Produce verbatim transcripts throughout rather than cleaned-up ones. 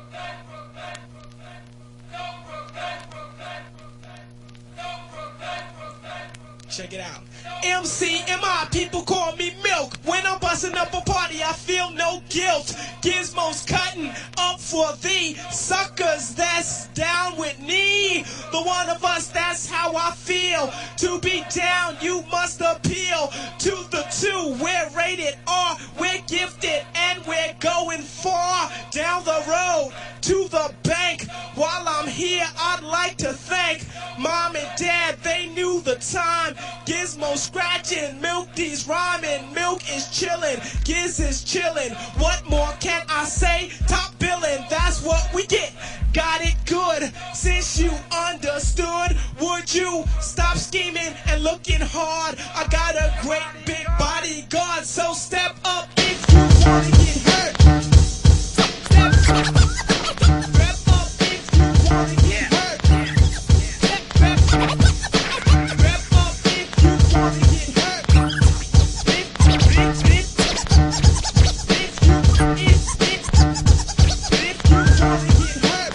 Check it out. M C M I, people call me Milk. When I'm busting up a party, I feel no guilt. Gizmo's cutting up for the suckers that's down with me. The one of us, that's how I feel. To be down, you must appeal to the two. We're rated R, we're gifted, and we're going far down the road to the bank. While I'm here, I'd like to thank Mom and Dad, they knew the time. Gizmo scratching, Milk D's rhyming, Milk is chillin', Giz is chillin'. What more can I say? Top billing, that's what we get. Got it good, since you understood. Would you stop scheming and looking hard? I got a great big bodyguard, so step up if you wanna get hurt. Step up, step up if you wanna get hurt. Step up, step up if you wanna get hurt. If, if, if, if you, if, if, if you wanna get hurt.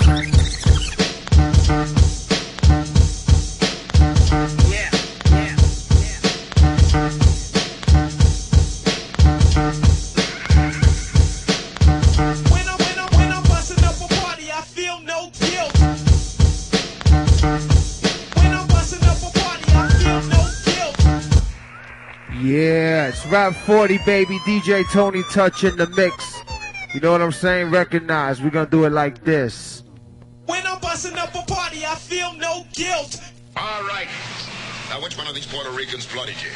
Yeah, yeah, yeah. When I'm, when I'm, when I'm busting up a party, I feel no guilt. When I'm busting up a party, I feel no guilt. Yeah, it's Rap forty, baby. D J Tony Touch in the mix. You know what I'm saying? Recognize. We're going to do it like this. When I'm busting up a party, I feel no guilt. All right. Now, which one of these Puerto Ricans blooded you?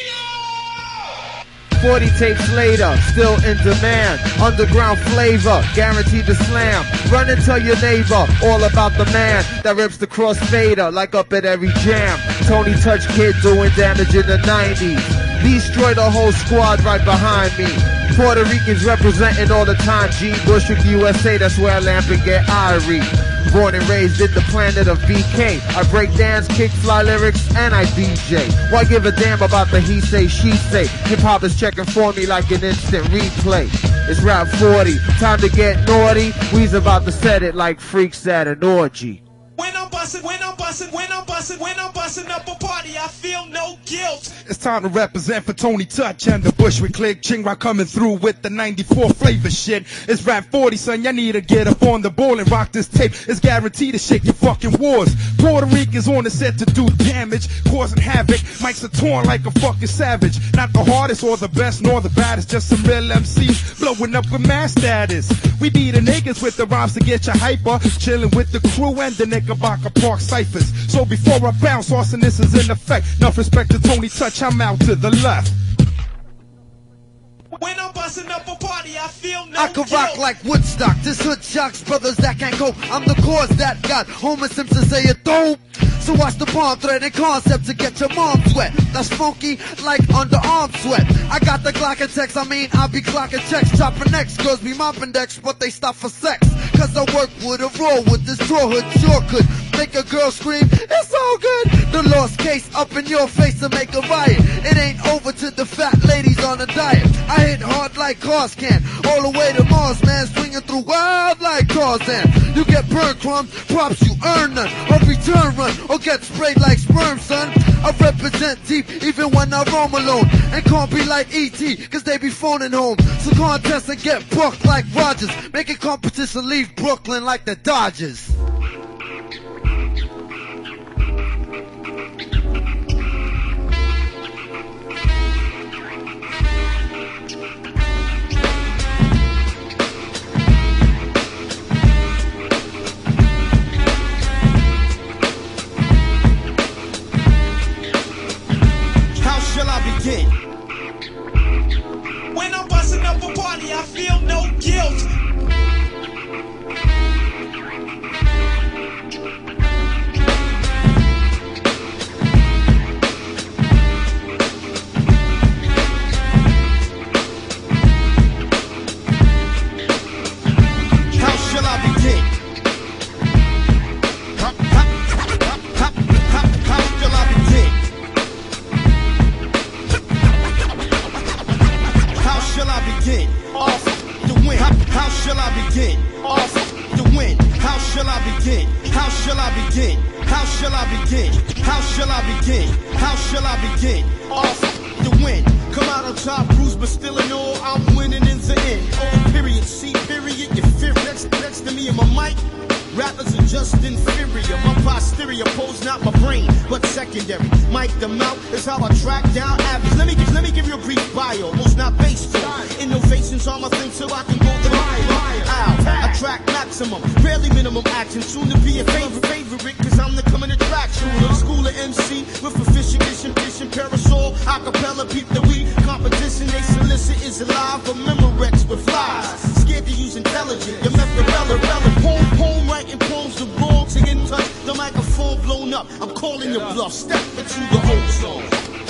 forty tapes later, still in demand. Underground flavor, guaranteed to slam. Run and tell your neighbor all about the man that rips the crossfader like up at every jam. Tony Touch Kid doing damage in the nineties. Destroy the whole squad right behind me. Puerto Ricans representing all the time. G. Bushwick, U S A, that's where I lamp and get irie. Born and raised in the planet of B K. I break dance, kick fly lyrics, and I D J. Why give a damn about the he say, she say? Hip hop is checking for me like an instant replay. It's Rap forty, time to get naughty. We's about to set it like freaks at an orgy. When I'm busting, when I'm busting, when I'm busting, when I'm busting up a party, I feel no guilt. It's time to represent for Tony Touch and the Bushwick Click. Chingwa coming through with the ninety-four flavor shit. It's Rap forty, son. Y'all need to get up on the ball and rock this tape. It's guaranteed to shake your fucking walls. Puerto Ricans on the set to do damage, causing havoc. Mics are torn like a fucking savage. Not the hardest or the best nor the baddest, just some real M Cs blowing up with mass status. We be the niggas with the rhymes to get you hyper. Chilling with the crew and the Knickerbocker Park ciphers. So before I bounce, awesomeness is in effect. Enough respect to Tony Touch, I'm out to the left. When I'm busting up a party, I feel no I can guilt. rock like Woodstock. This hood shocks brothers that can't cope. I'm the cause that got Homer Simpson say it dope. So watch the palm thread and concept to get your mom sweat. That's funky like underarm sweat. I got the Glock and text, I mean I be clocking checks, chopping necks. Girls be mopping decks, but they stop for sex. Cause I work with a raw with this draw hood, sure could make a girl scream, it's all good. The lost case up in your face to make a riot. It ain't over to the fat ladies on a diet. I hit hard like cars can, all the way to Mars, man, swinging through wild like Tarzan. You get burned, crumbs, props you earn none. Or return run, or get sprayed like sperm, son. I represent deep, even when I roam alone. And can't be like E T, cause they be phoning home. So contest and get bucked like Rogers. Making competition leave Brooklyn like the Dodgers. When I'm busting up a party, I feel no guilt. shall I begin? How shall I begin? How shall I begin? Off the win. Come out on top, bruise, but still in all, I'm winning in the end. Oh, period, C, period, you fear next, next to me in my mic. Rappers are just inferior. My posterior pose not my brain, but secondary. Mic the mouth is how I track down average. Let me give, let me give you a brief bio, most not based on innovations on my thing, so I can go the mile. Ow, attract maximum, rarely minimum action. Soon to be a favorite, favorite, cause I'm the coming attraction. School of M C with proficiency, vision, parasol, acapella, peep the week. Competition they solicit is alive, but Memorex with flies. Scared to use intelligent, your method relevant. Poem, poem, writing poems, the wrong to get in touch. The microphone blown up, I'm calling your bluff. Step into the whole song.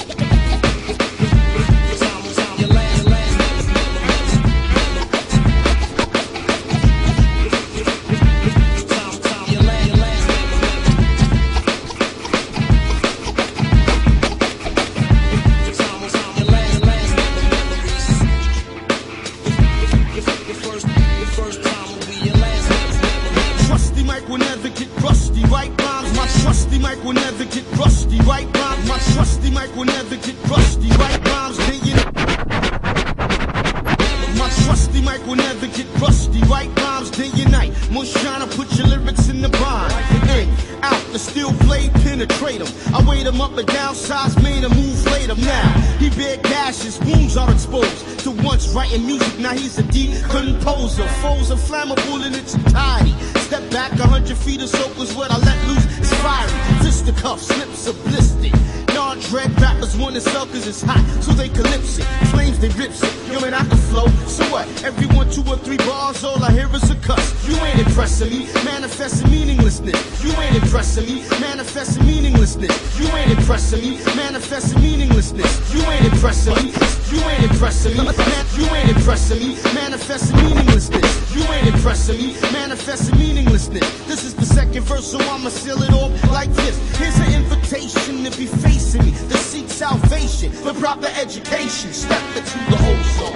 Writing music, now he's a deep composer. Foes are flammable in its entirety. Step back a hundred feet or so, cause what I let loose is fiery. Fisticuffs, slips are blistered. Non-dread rappers wanna sell cause it's hot, so they calypse it. Flames, they rips it. Yo, man, I can flow. So what? Every one, two, or three bars, all I hear is a cuss. You ain't impressing me, manifesting meaninglessness. You ain't impressing me, manifesting meaninglessness. You ain't impressing me, manifesting meaninglessness. You ain't impressing me. You ain't impressing me, man, you ain't impressing me, manifesting meaninglessness. You ain't impressing me, manifesting meaninglessness. This is the second verse, so I'ma seal it off like this. Here's an invitation to be facing me, to seek salvation, for proper education. Step into the whole song.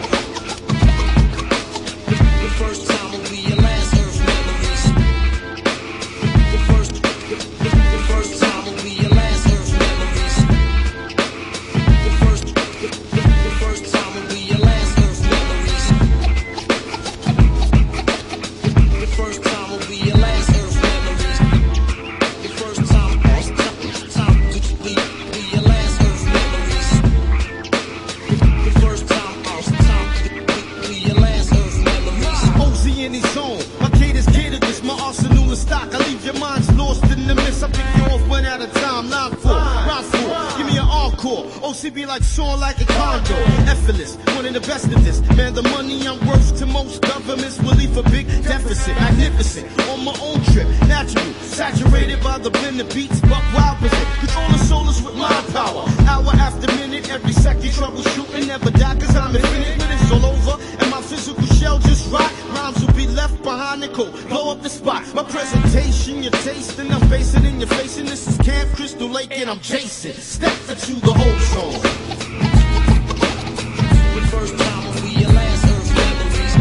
The first time will be your last earth memories. The first, the, the, the first time will be your last earth memories. The first, the, the, the first time will be your last earth memories. The first time will be your last earth memories. The first time, time, time will be, be your last earth memories. The first time, time will be your last earth memories. O Z in his zone, my kid is catered, this my arsenal of stock. I leave your minds lost in the mist. I pick you off one at a time. Line four, round four, give me an encore. O C be like soaring like a condo. Effortless, one of the best of this. Man, the money I'm worth to most governments will leave a big deficit. Magnificent, on my own trip, natural, saturated by the blend of beats, buck wild percent. Control the souls with my power. Hour after minute, every second troubleshooting. Never die cause I'm infinite when it's all over. And my physical shell just rot. Rhymes will be left behind the cold. Blow up the spot. My presentation, your tasting, I'm basing in your facing. This is Camp Crystal Lake and I'm chasing. Step into the whole song. The first time will be your last earth memories.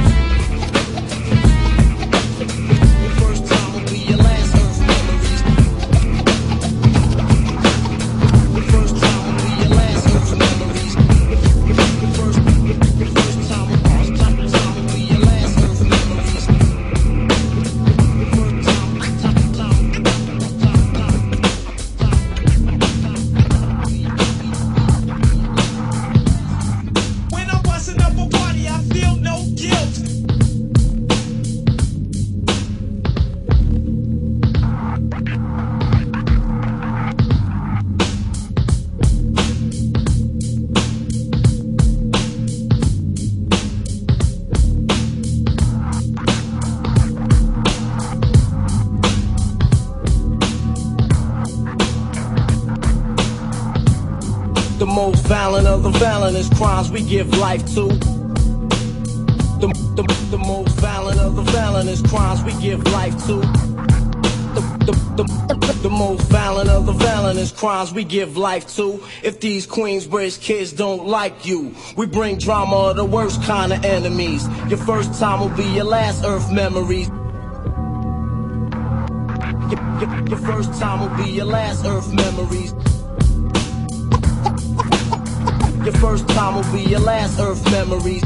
The first time will be your last earth memories. The first time will be your last earth memories. The first, the first time will, time, time will be your last earth memories. The first time, time, time, time, When I'm busting up a party, I feel no guilt. The most violent of the violent is crimes we give life to. The, the, the most violent of the violent is crimes we give life to. The, the, the, the most violent of the violent is crimes we give life to. If these Queensbridge kids don't like you, we bring drama of the worst kind of enemies. Your first time will be your last earth memories. Your, your, your first time will be your last earth memories. Your first time will be your last earth memories.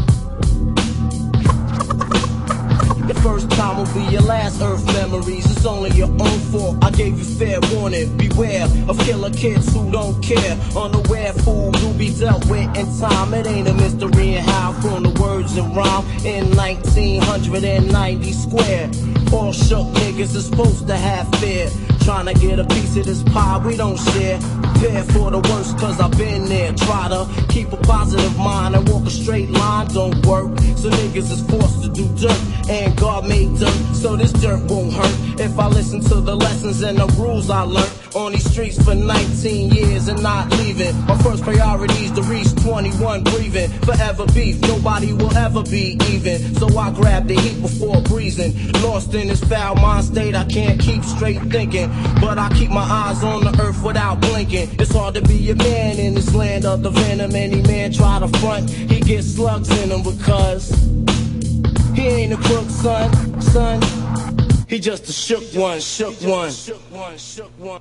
Your first time will be your last earth memories. It's only your own fault. I gave you fair warning. Beware of killer kids who don't care. Unaware fool you'll be dealt with in time. It ain't a mystery in how from the words and rhyme in nineteen ninety square. All shook niggas is supposed to have fear. Trying to get a piece of this pie we don't share. Prepare for the worst cause I've been there. Try to keep a positive mind and walk a straight line don't work. So niggas is forced to do dirt. And God made dirt so this dirt won't hurt. If I listen to the lessons and the rules I learned on these streets for nineteen years and not leaving. My first priority is to reach twenty-one breathing. Forever beef, nobody will ever be even. So I grab the heat before breezing. Lost in this foul mind state, I can't keep straight thinking. But I keep my eyes on the earth without blinking. It's hard to be a man in this land of the venom. Any man try to front, he gets slugs in him because he ain't a crook, son, son. He just a shook one, shook one, shook one, shook one.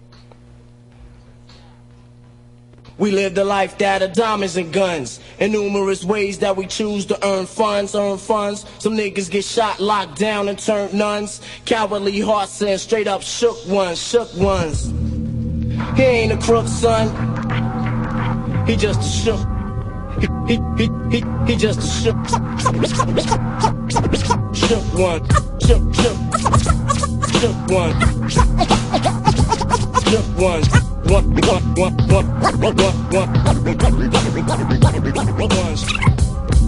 We live the life that of diamonds and guns. In numerous ways that we choose to earn funds, earn funds. Some niggas get shot, locked down, and turned nuns. Cowardly hearts and straight up shook ones, shook ones. He ain't a crook, son. He just a shook. He, he, he, he, he just a shook. Shook one. Shook, shook. Shook one. Shook one. One, one, one, one, one, one, one, one.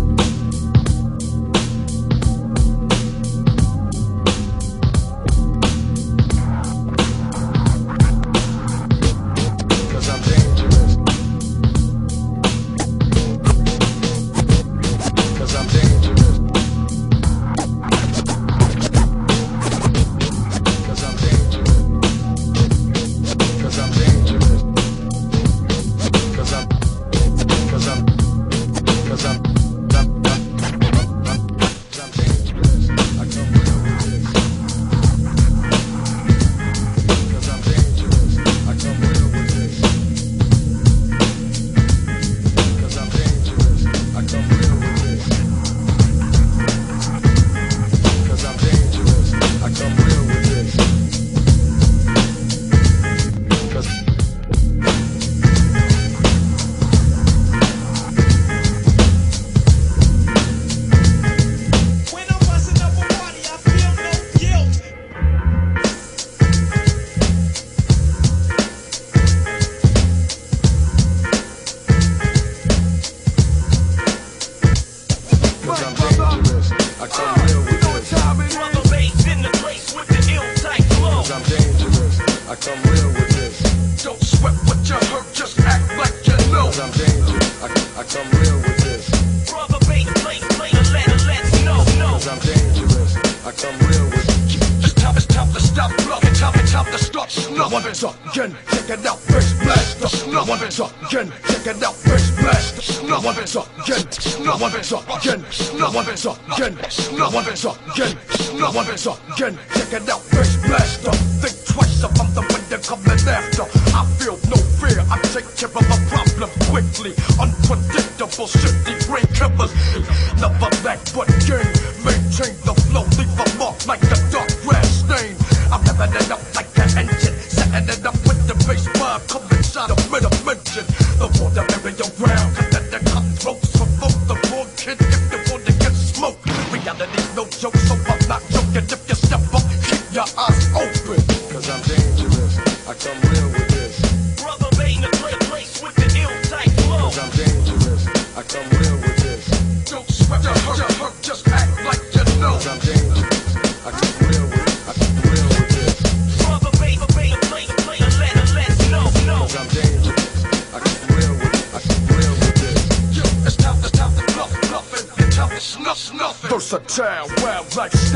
Again, check it out, fresh blaster. Think twice if I'm the one they're coming after. I feel no fear, I take care of a problem quickly. Unpredictable, shifty brain killers. Never lack but gain. Maintain the flow, leave a mark like a dark grass stain. I'm revving it up like an engine, setting it up with the bass vibe coming inside of middle mention. The water merry ground, connect the cutthroats from both the poor kid if you want to get smoked. Reality's no joke, so I'm not joking. If you step up, keep your eyes open. Cause I'm dangerous, I come real with this. Brother Bane, the great place with the ill type flow. Cause I'm dangerous, I come real with this. Don't sweat the hurt, the hurt, just act like you know. Cause I'm dangerous, I come real with, I come real with this. Brother Bane, the Bane, play, play, let her let's know, know. Cause I'm dangerous, I come real with, I come real with this. Yo, it's time, it's time to bluff, bluff, and it's time to snuff, snuff. Versatile, wild lifestyle, never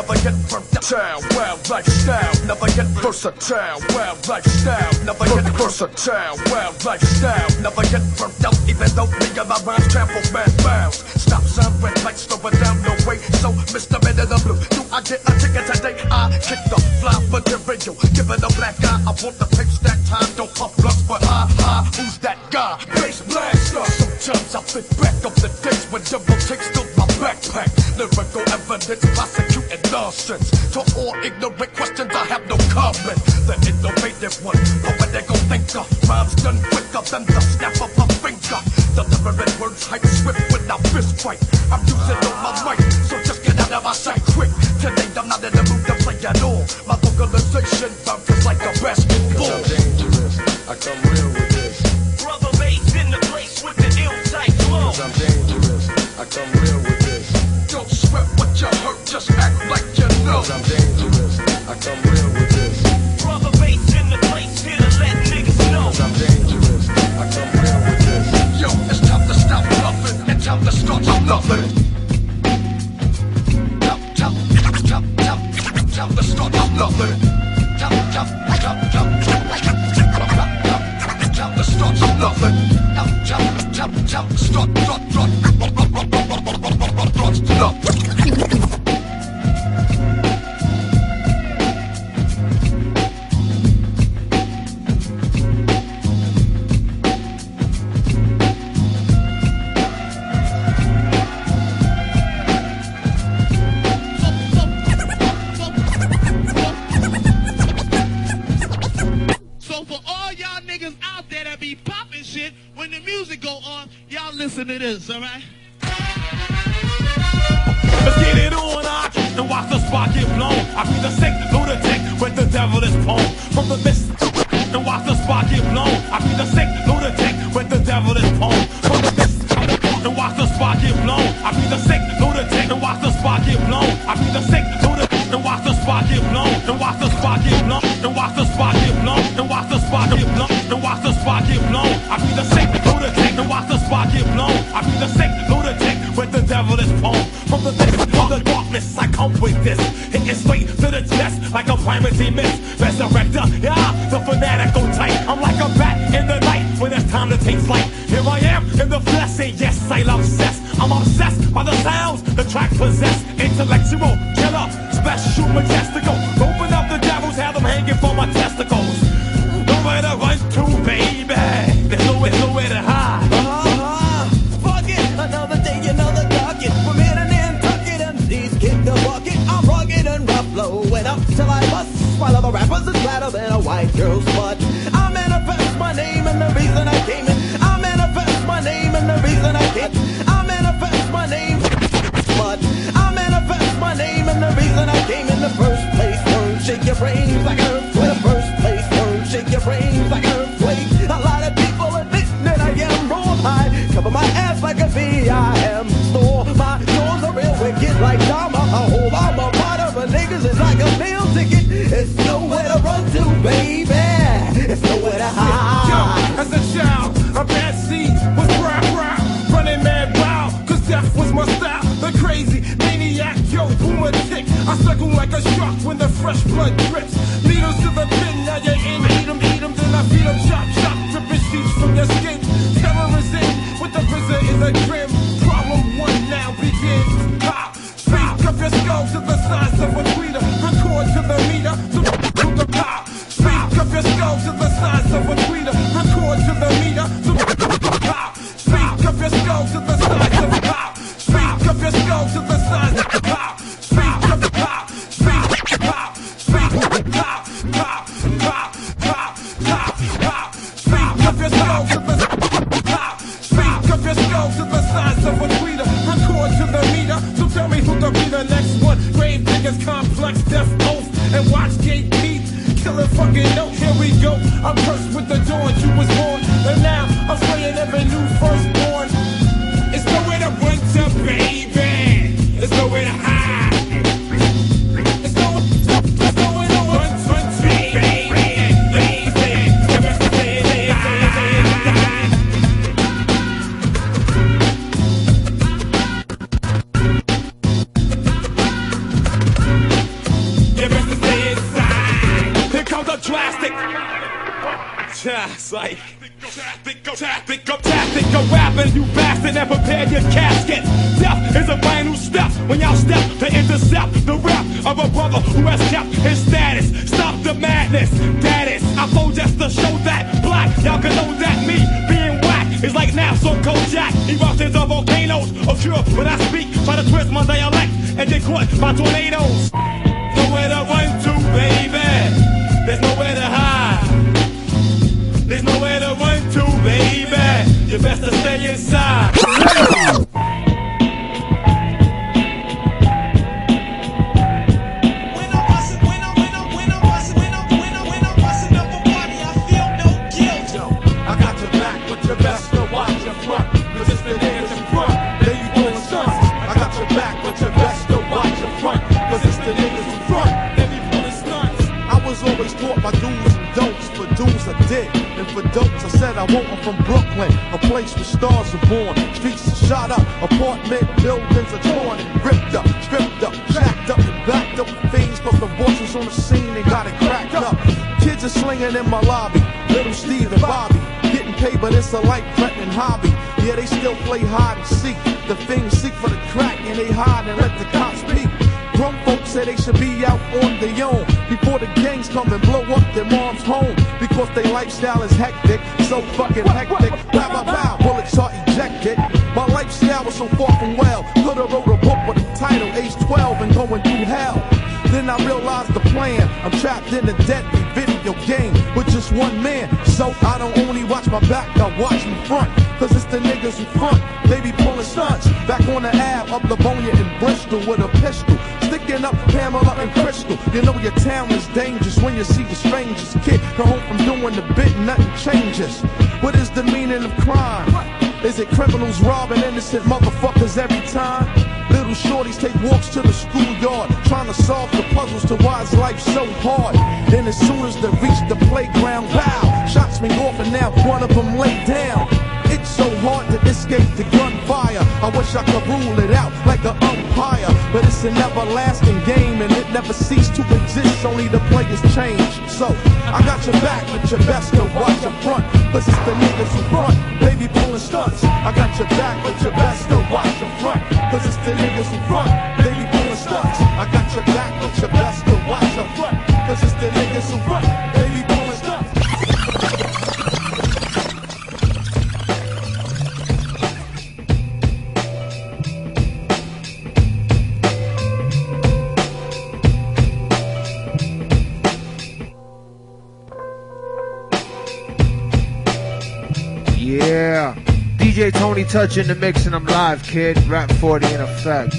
never get burnt out. Wild lifestyle, never get versatile. Wild lifestyle, never get versatile. Wild lifestyle, never get burnt out. Even though me and my rhymes travel mad miles. Stop sign, red lights, slowing down the way. So, Mister Man in the Blue, do I get a ticket today? I kick the fly material, give it a black eye. I want the pitch that time, don't pump blunts, but ha ha, who's that guy? Bass blaster. Sometimes I think back of the days when double takes filled my backpack. Lyrical evidence, prosecuting nonsense. To all ignorant questions, I have no comment. The innovative one, poetical thinker. Rhymes done quicker than the snap of a finger. Delivering words hype swift when I fist fight. I'm using all my might, so just get out of my sight quick. Today I'm not in the mood to play at all. My vocalization bounces like a basketball. I'm dangerous, I come real with this. Brother bass in the place with the ill type flow. I'm dangerous, I come real with this. Don't sweat what you heard, just act like you know. I'm dangerous, I come real with this. Brother bass in the place here to let niggas know. I'm dangerous, I come real with this. Yo, it's time to stop bluffing and time to start nothing. Time, time, time, time, time to start nothing. Time, time, time, time, time to start nothing. Time, time, time, time, start, start, start, nothing. Listen to this, all right? Let's get it on, I and watch the spot get blown. I be the sick lunatic with the devil is poem. From the mist and watch the spot get blown. I be the sick lunatic with the devil is poem. From the mist and watch the spot get blown. I be the sick lunatic and watch the spot get blown. I be the sick lunatic and watch the spot get blown. And watch the spot get blown. And watch the spot get blown. And watch the spot get blown. And watch the spot get blown. I be the sick lunatic and watch the spot get blown. I be the sick lunatic with the devil is poem. From the mist, from the darkness, I come with this. Hitting straight to the chest like a primacy miss. Resurrector, yeah, the fanatical type. I'm like a bat in the night when it's time to take flight. Here I am in the flesh, and yes, I'm obsessed. I'm obsessed by the sounds the track possess. Intellectual, killer, special, majestical. Open up the devils, have them hanging from my testicles. Nowhere to run to, baby. There's nowhere, nowhere to hide. Uh-huh. Fuck it, another day, another target. From in and in, tuck it, M Cs kick the bucket. I'm rugged and rough, blowing up till I bust. While other rappers is flatter than a white girl's butt. I manifest my name and the reason I came in. I manifest my name and the reason I came in. I manifest my name, but I manifest my name and the reason I came in the first place. Word, shake your brains like an earthquake. The first place, word, shake your brains like an earthquake. A lot of people admit that I am wrong. I cover my ass like a V I M store. My doors are real wicked like drama. A whole I'm a part of a niggas is like a meal ticket. It's nowhere to run to, baby. It's nowhere to hide. Yo, as a child, a bad seed was rap rap, running mad wild, cause death was my style. The crazy maniac, yo, boomer tick. I circle like a shark when the fresh blood drips. Needles to the pin, now you're in. Eat 'em, eat 'em, then I feed 'em, chop, chop, dripping sheets from your skin. Terror is in, with the prison is a grim. Problem one now begins. Pop, speak up your skull to the size of a tweeter. Record to the meter, to, to the pop. Speak up your skull to the size of a tweeter. Record to the meter, to, to the pop. Speak up your skull to the size of a pop. Speak up your skull to the size of a pop. Speak up the pop. Speak pop. Speak pop. Pop. Pop. Pop. Pop. Pop. Speak up your skull to the pop. Speak up your skull to the size of a tweeter. Record to the meter. So tell me who could be the next one. Grave diggers, complex, death oath, and watch gate beat. Killing fucking note, here we go. I'm cursed with the dawn, you was born, and now I'm slaying every new firstborn. It's nowhere to run to, baby. It's nowhere to hide. It's nowhere, it's nowhere to run to, baby. drastic. Just like tactic of tactic of tactic of rapping, you bastard, and prepare your casket. Death is a vinyl step when y'all step to intercept the rap of a brother who has kept his status. Stop the madness, that is. I flow just to show that black. Y'all can know that me being whack is like Naps or Kojak. Eruptions of volcanoes occur when I speak. Try to twist my dialect and get caught by tornadoes. Nowhere to run to, baby. There's nowhere to hide. There's nowhere to run to, baby. You best to stay inside. I want them from Brooklyn, a place where stars are born. Streets are shot up, apartment buildings are torn and ripped up, stripped up, jacked up and backed up with things. Cause the bosses on the scene, they got it cracked up. Kids are slinging in my lobby, little Steve and Bobby. Getting paid, but it's a life-threatening hobby. Yeah, they still play hide and seek. The things seek for the crack and they hide and let the cops peek. Grown folks say they should be out on their own before the gangs come and blow up their mom's home. Because their lifestyle is hectic, so fucking hectic. Bow, bow, bow, bullets are ejected. My lifestyle was so far from well. Could've wrote a book with the title Age twelve and going through hell. Then I realized the plan. I'm trapped in a deadly video game with just one man. So I don't only watch my back, I watch me front. Cause it's the niggas in front, they be pulling stunts. Back on the Ave, up Livonia in Bristol with a pistol. Sticking up Pamela and Crystal. You know your town is dangerous when you see the strangers. Kid, come home from doing the bit, nothing changes. What is the meaning of crime? Is it criminals robbing innocent motherfuckers every time? Little shorties take walks to the schoolyard, trying to solve the puzzles to why is life so hard. And as soon as they reach the playground, pow, shots ring off and now one of them lay down. It's so hard to escape the gunfire. I wish I could rule it out like an umpire. But it's an everlasting game and it never ceased to exist, only the players change. So, I got your back, but your best to watch your front. Cause it's the niggas in front, baby pulling stunts. I got your back, but your best to watch your front. Cause it's the niggas in front, baby pulling stunts. I got your back, but your best to watch your front. Cause it's the niggas in front, baby pulling stunts. Yeah, D J Tony Touch in the mix and I'm live, kid. Rap forty in effect.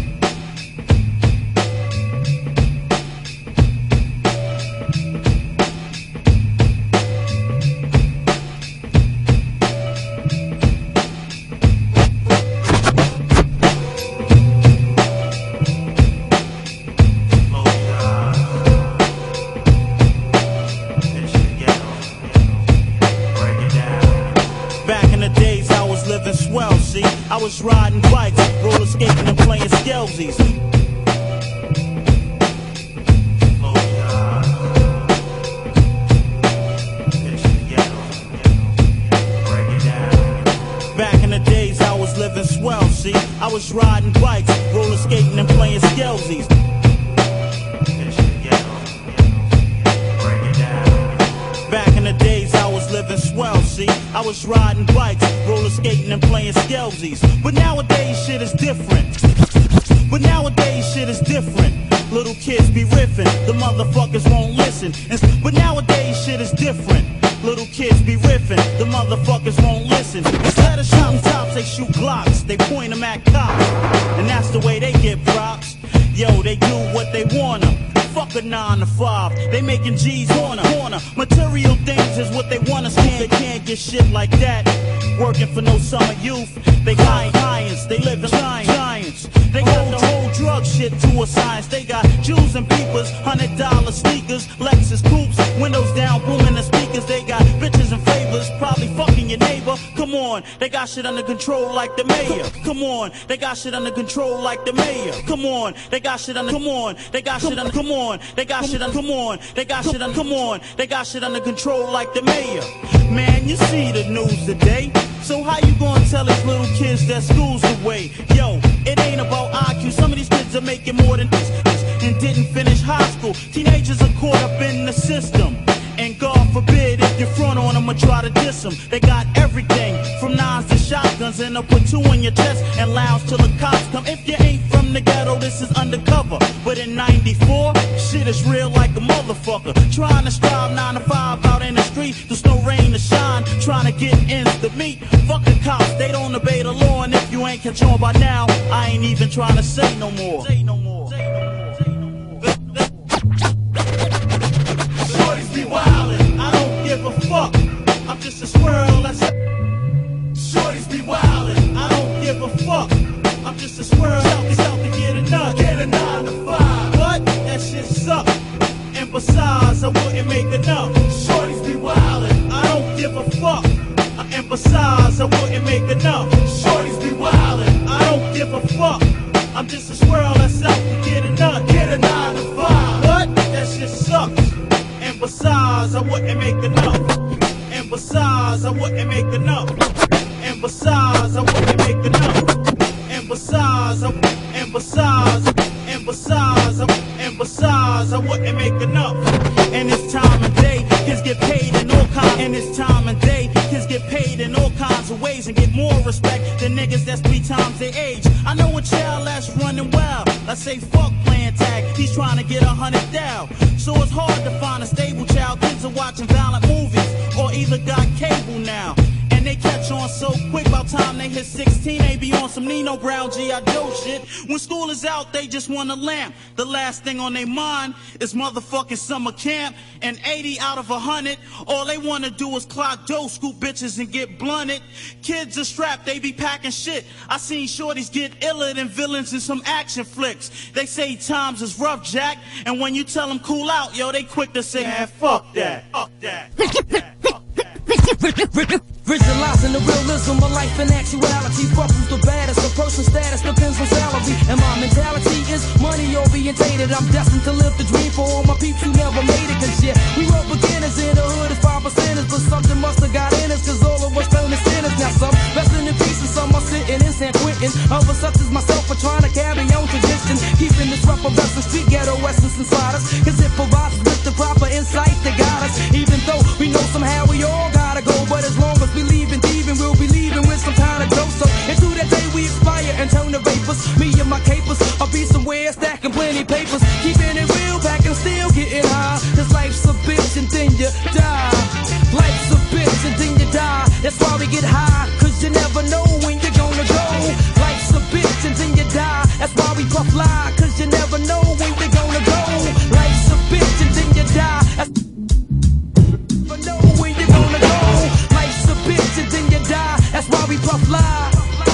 I was riding bikes, roller skating and playing skelsies. Back in the days I was living swell, see. I was riding bikes, roller skating and playing skelsies. Back in the days I was living swell, see. I was riding bikes, roller skating and playing skelsies. But nowadays shit is different. But nowadays shit is different. Little kids be riffing, the motherfuckers won't listen. And, but nowadays shit is different. Little kids be riffing, the motherfuckers won't listen. Instead of shooting tops, they shoot Glocks. They point them at cops, and that's the way they get props. Yo, they do what they wanna. Fuck a nine to five, they making G's on a corner. Material things is what they wanna see. They can't get shit like that. Working for no summer youth. They high giants, they live in giants. They got the whole drug shit to a science. They got Jews and peepers, hundred dollar sneakers, Lexus coupes, windows down, booming the speakers. They got bitches and favors, probably fucking your neighbor. Come on. on, they got shit under control like the mayor. Come on, they got shit under control like the mayor. Come on, they got shit under. Come on, they got shit under. Come on, they got shit under. Come on, they got shit under. Come on, they got shit under control like the mayor. Man, you see the news today. So how you gonna tell these little kids that school's away? Yo, it ain't about I Q. Some of these kids are making more than this and didn't finish high school. Teenagers are caught up in the system. And God forbid if you front on them or try to diss them. They got everything from nines to shotguns and they'll put two in your chest and lounge till the cops come. If you ain't from the ghetto, this is undercover. But in ninety-four, shit is real like a motherfucker. Trying to strive nine to five out in the street, there's no rain to shine. Trying to get ends to meet. Fuck the cops, they don't obey the law. And if you ain't catch on by now, I ain't even trying to say no more. Say no more. Say no more. Shorties be wildin', I don't give a fuck. I'm just a squirrel, that's it. Shorties be wildin', I don't give a fuck. I'm just a squirrel, out out to get a nut. Get a nine to five. What? That shit suck. And besides, I wouldn't make enough. Shorties be wildin', I don't give a fuck. And besides, I wouldn't make enough. Shorties be wildin', I don't give a fuck. I'm just a squirrel that's out to get a nut. Get a nine to five. What? That shit sucks. And besides, I wouldn't make enough. And besides, I wouldn't make enough. And besides, I wouldn't make enough. And besides, I, and besides, and besides, and besides, I wouldn't make enough. And it's time and day, kids get paid in all kinds. And it's time and day, kids get paid in all kinds of ways and get more respect than niggas that's three times their age. I know a child that's running wild. I say fuck playing tag, he's trying to get a hundred down. So it's hard to find a stable child. Kids are watching violent movies or either got cable now. And they catch on so quick, by the time they hit sixteen, they be on some Nino Brown G I. Joe shit. When school is out, they just want a lamp. The last thing on their mind is motherfucking summer camp. And eighty out of a hundred, all they wanna do is clock dough, scoop bitches and get blunted. Kids are strapped, they be packing shit. I seen shorties get iller than villains in some action flicks. They say times is rough, Jack, and when you tell them cool out, yo, they quick to say, man, fuck that, fuck that, fuck that, fuck that. Visualizing the realism of life and actuality. Fuck who's the baddest, a person's status depends on salary. And my mentality is money orientated. I'm destined to live the dream for all my peeps who never made it. Cause yeah, we were beginners in the hood as five percenters. But something must have got in us, cause all of us fell in sinners. Now some resting in peace and some are sitting in San Quentin. Others such as myself are trying to carry on tradition, keeping this rough of the street ghetto essence inside us. Cause it provides us with the proper insight that got us. Even though we know somehow we all gotta go, but as long as we leaving, thieving, we'll be leaving with some kind of dough. So into that day we expire and turn to vapors. Me and my capers, I'll be somewhere stacking plenty papers, keeping it real, back and still getting high. Cause life's a bitch and then you die. Life's a bitch and then you die. That's why we get high, cause you never know when you're gonna go. Life's a bitch and then you die. That's why we puff lie, cause you never know when you're gonna go. Life's a bitch and then you die. That's and then you die, that's why we puff lie.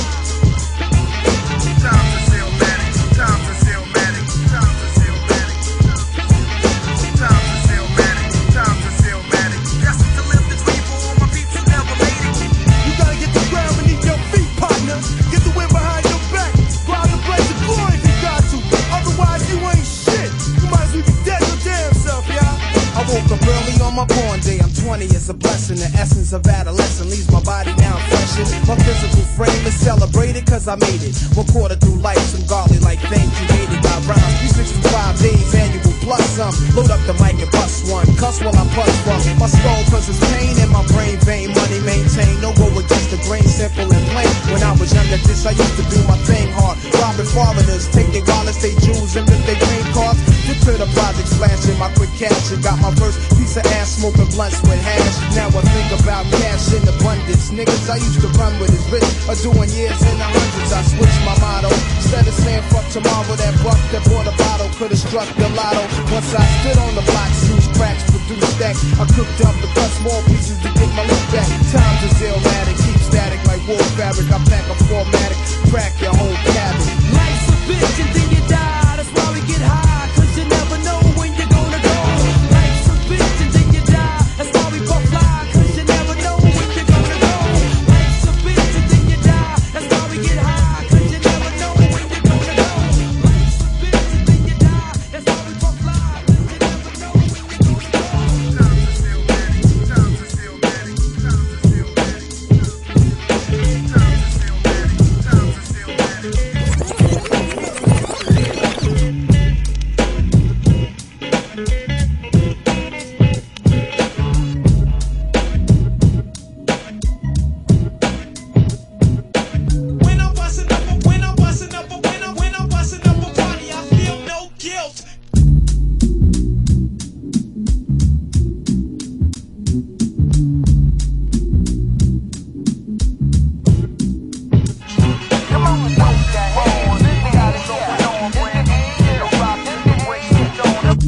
Time to sell Matic, time to sell Matic, time to sell Matic, time to sell Matic, time to sell Matic. Destined to live the dream for all my peeps who never made it. You gotta get the ground beneath your feet, partner. Get the wind behind your back. Fly the blaze of glory if you got to. Otherwise you ain't shit. You might as well be dead your damn self, y'all. I woke up early on my born day. I'm twenty, it's a blessing. The essence of adolescence leaves my body now freshened. My physical frame is celebrated cause I made it. One quarter through life, some godly like things you hated. Got rhymes, three sixty-five days, annual plus some. Load up the mic and bust one. Cuss while I push from my skull cause it's pain in my brain vein. Money maintain, no go against the grain, simple and plain. When I was younger, this I used to do my thing hard. Robbing foreigners, take their wallets, they jewels, and lift their green cards. Get to the project, flashing my quick cash and got my first piece of ass smoking blunts with hash. Now I think about cash in abundance. Niggas I used to run with is rich, are doing years in the hundreds. I switched my motto. Instead of saying fuck tomorrow, that buck that bought a bottle could've struck the lotto. Once I stood on the block, snooze cracks, produced stacks. I cooked up the best small pieces to get my look back. Times is illmatic, keep static like wool fabric. I pack a formatic, crack your whole cabbage. Life's a bitch and then you die. That's why we get high, cause you never know when you're gonna go. Life's a bitch and then you die. That's why we both fly, cause you never know when you're gonna go. Life's a bitch.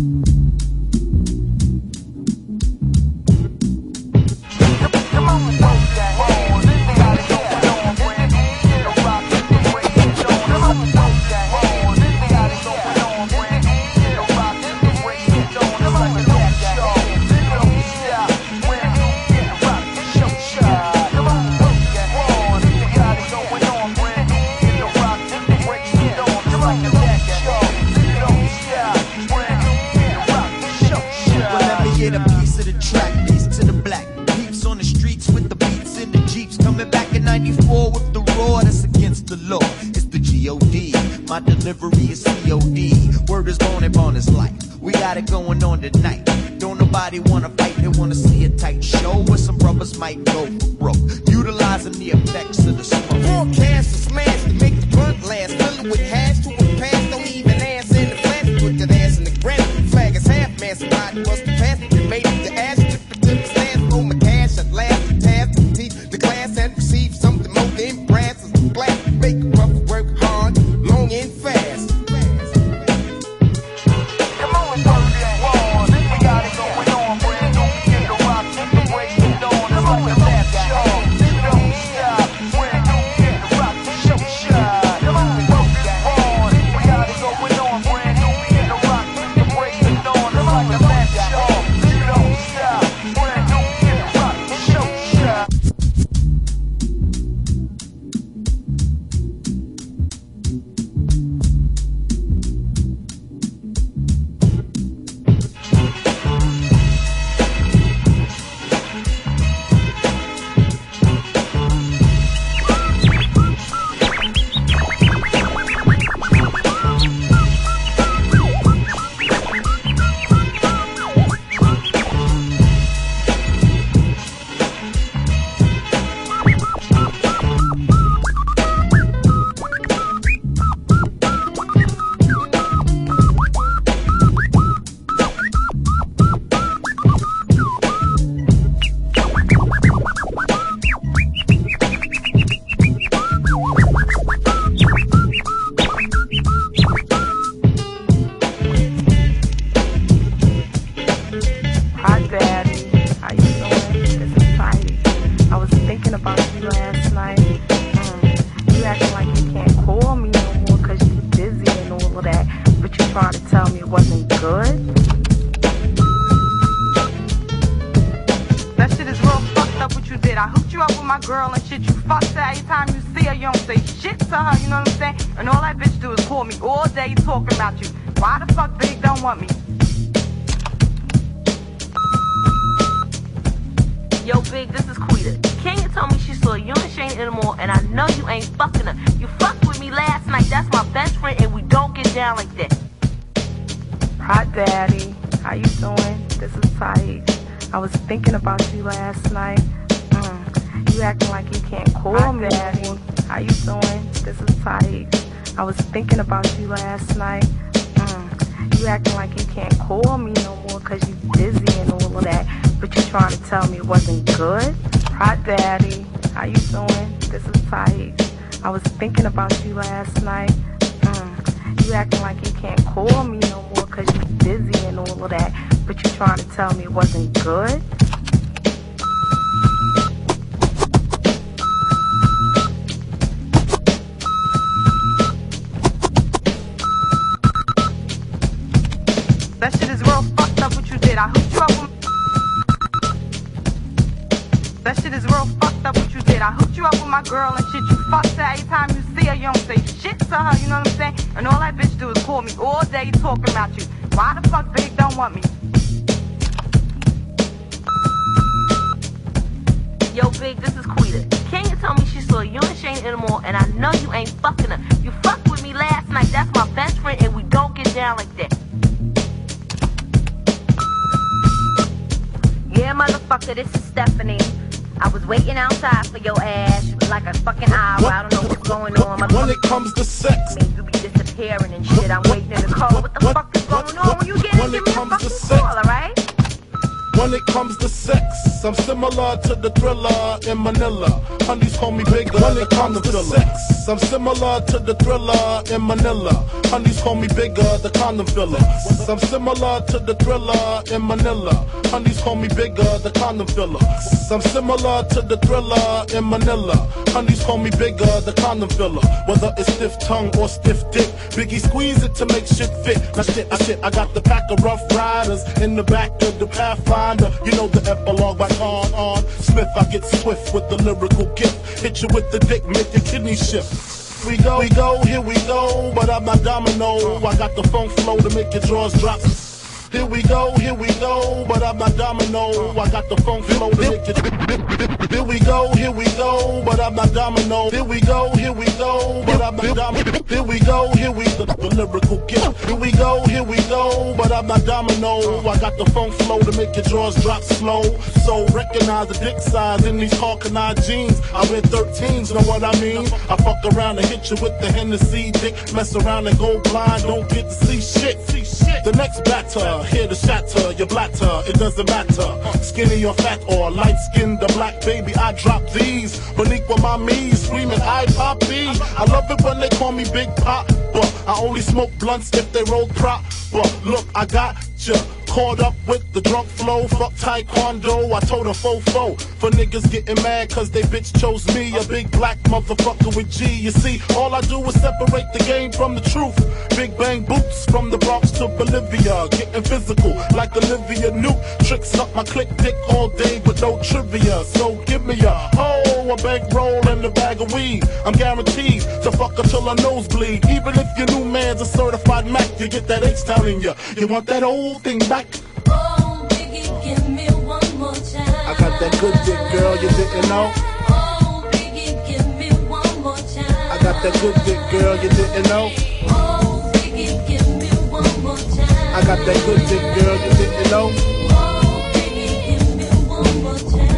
My delivery is C O D. Word is born and born is life. We got it going on tonight. Don't nobody wanna fight, they wanna see a tight show where some brothers might go for broke. Utilizing the effects of the smoke. Forecast is smash to make the blunt last. Fill it with hash to a pass. Don't even answer in the flash. Put that ass in the ground. Flag is half man. Somebody must have passed. They made it to ash. Took it to the stands. Roll my cash at last. Task to teach the class and receive something more than brass. As glass. Make a rough work hard. Long and fast. Come on, work that wall. We got it going on. Brand new begin to rock. Take the break it on. It's like a lap shot. Don't stop. Brand new begin to rock. Show shot. Come on, work that wall. We got it going on. Brand new begin to rock. Take the break it on. It's like a lap shot. Don't stop. Brand new begin to rock. Show shot. When it comes to sex, I'm similar to the Thriller in Manila. Honeys call me bigger. When it comes to sex, I'm similar to the Thriller in Manila. Honeys call me bigger, the condom filler. I'm similar to the Thriller in Manila. Honeys call me bigger, the condom filler. I'm similar to the Thriller in Manila. Honeys call me bigger, the condom filler. Whether it's stiff tongue or stiff dick, Biggie squeeze it to make shit fit. Now shit, I shit, I got the pack of Rough Riders in the back of the Pathfinder. You know the epilogue by Con on Smith. I get swift with the lyrical gift. Hit you with the dick, make your kidney shift. We go, we go, here we go, but I'm not domino. I got the funk flow to make your drawers drop. Here we go, here we go, but I'm not domino. I got the funk flow to make it. Here we go, here we go, but I'm not domino. Here we go, here we go, but I'm not domino. Here we go, here we the, the lyrical gift. Here we go, here we go, but I'm not domino. I got the funk flow to make your drawers drop slow. So recognize the dick size in these Hawkeye jeans. I wear thirteens, know what I mean? I fuck around and hit you with the Hennessy dick. Mess around and go blind, don't get to see shit. See shit. The next batter, here to shatter your blatter, it doesn't matter. Skinny or fat or light skinned or black, baby, I drop these. Beneath with my knees, screaming, I poppy. I love it when they call me Big Pop, but I only smoke blunts if they roll prop. But look, I got ya caught up with the drunk flow. Fuck taekwondo, I told a fofo. For niggas getting mad cause they bitch chose me, a big black motherfucker with G. You see, all I do is separate the game from the truth. Big bang boots from the Bronx to Bolivia, getting physical like Olivia Newt. Tricks up my click dick all day but no trivia. So give me a hoe, a bankroll and a bag of weed. I'm guaranteed to fuck her till her nose bleed. Even if your new man's a certified Mac, you get that H-Town in ya. You want that old thing back? Oh, Biggie, give me one more time. I got that good dick, girl, you didn't know? Oh, Biggie, give me one more time. I got that good dick, girl, you didn't know? Oh, Biggie, give me one more time. I got that good dick, girl, you didn't know? Oh, Biggie, give me one more time.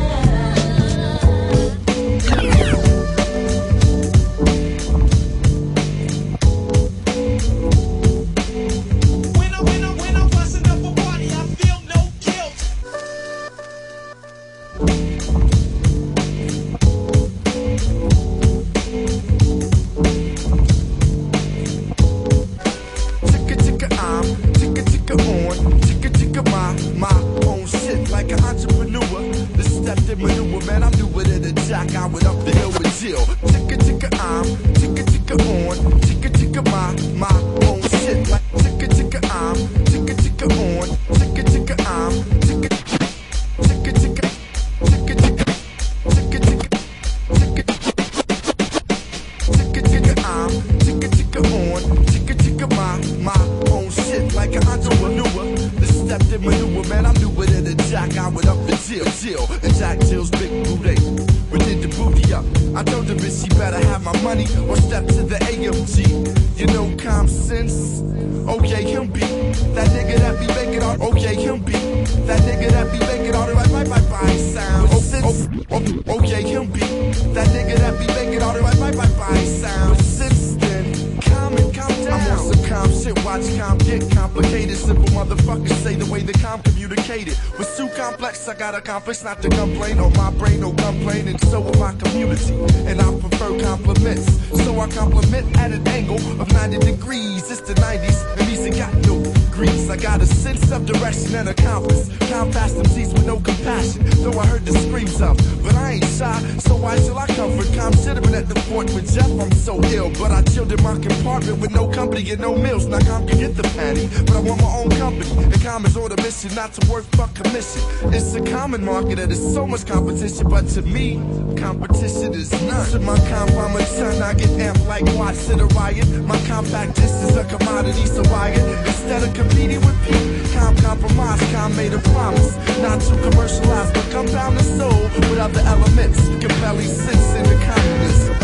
Complex, not to complain on my brain, no complaint, and so will my community. And I prefer compliments, so I compliment at an angle of ninety degrees. It's the nineties, and these ain't got no degrees. I got a sense of direction and a compass. Compass them seas with no compassion, though I heard the screams of. But I ain't shy, so why shall I comfort? Considering at the fort with Jeff, I'm so ill. But I chilled in my compartment with no company and no meals. Now Com can get the patty, but I want my own company. And Com is on a mission, not to work for commission. It's a common market and there's so much competition, but to me, competition is none. Should my comp I'm a ton, I get amped like watts at a riot. My compact disc is a commodity, so I get instead of competing with Pete, Com compromise, Com made a promise not to commercialize, but compound the soul with other elements, compelling sense in the communism.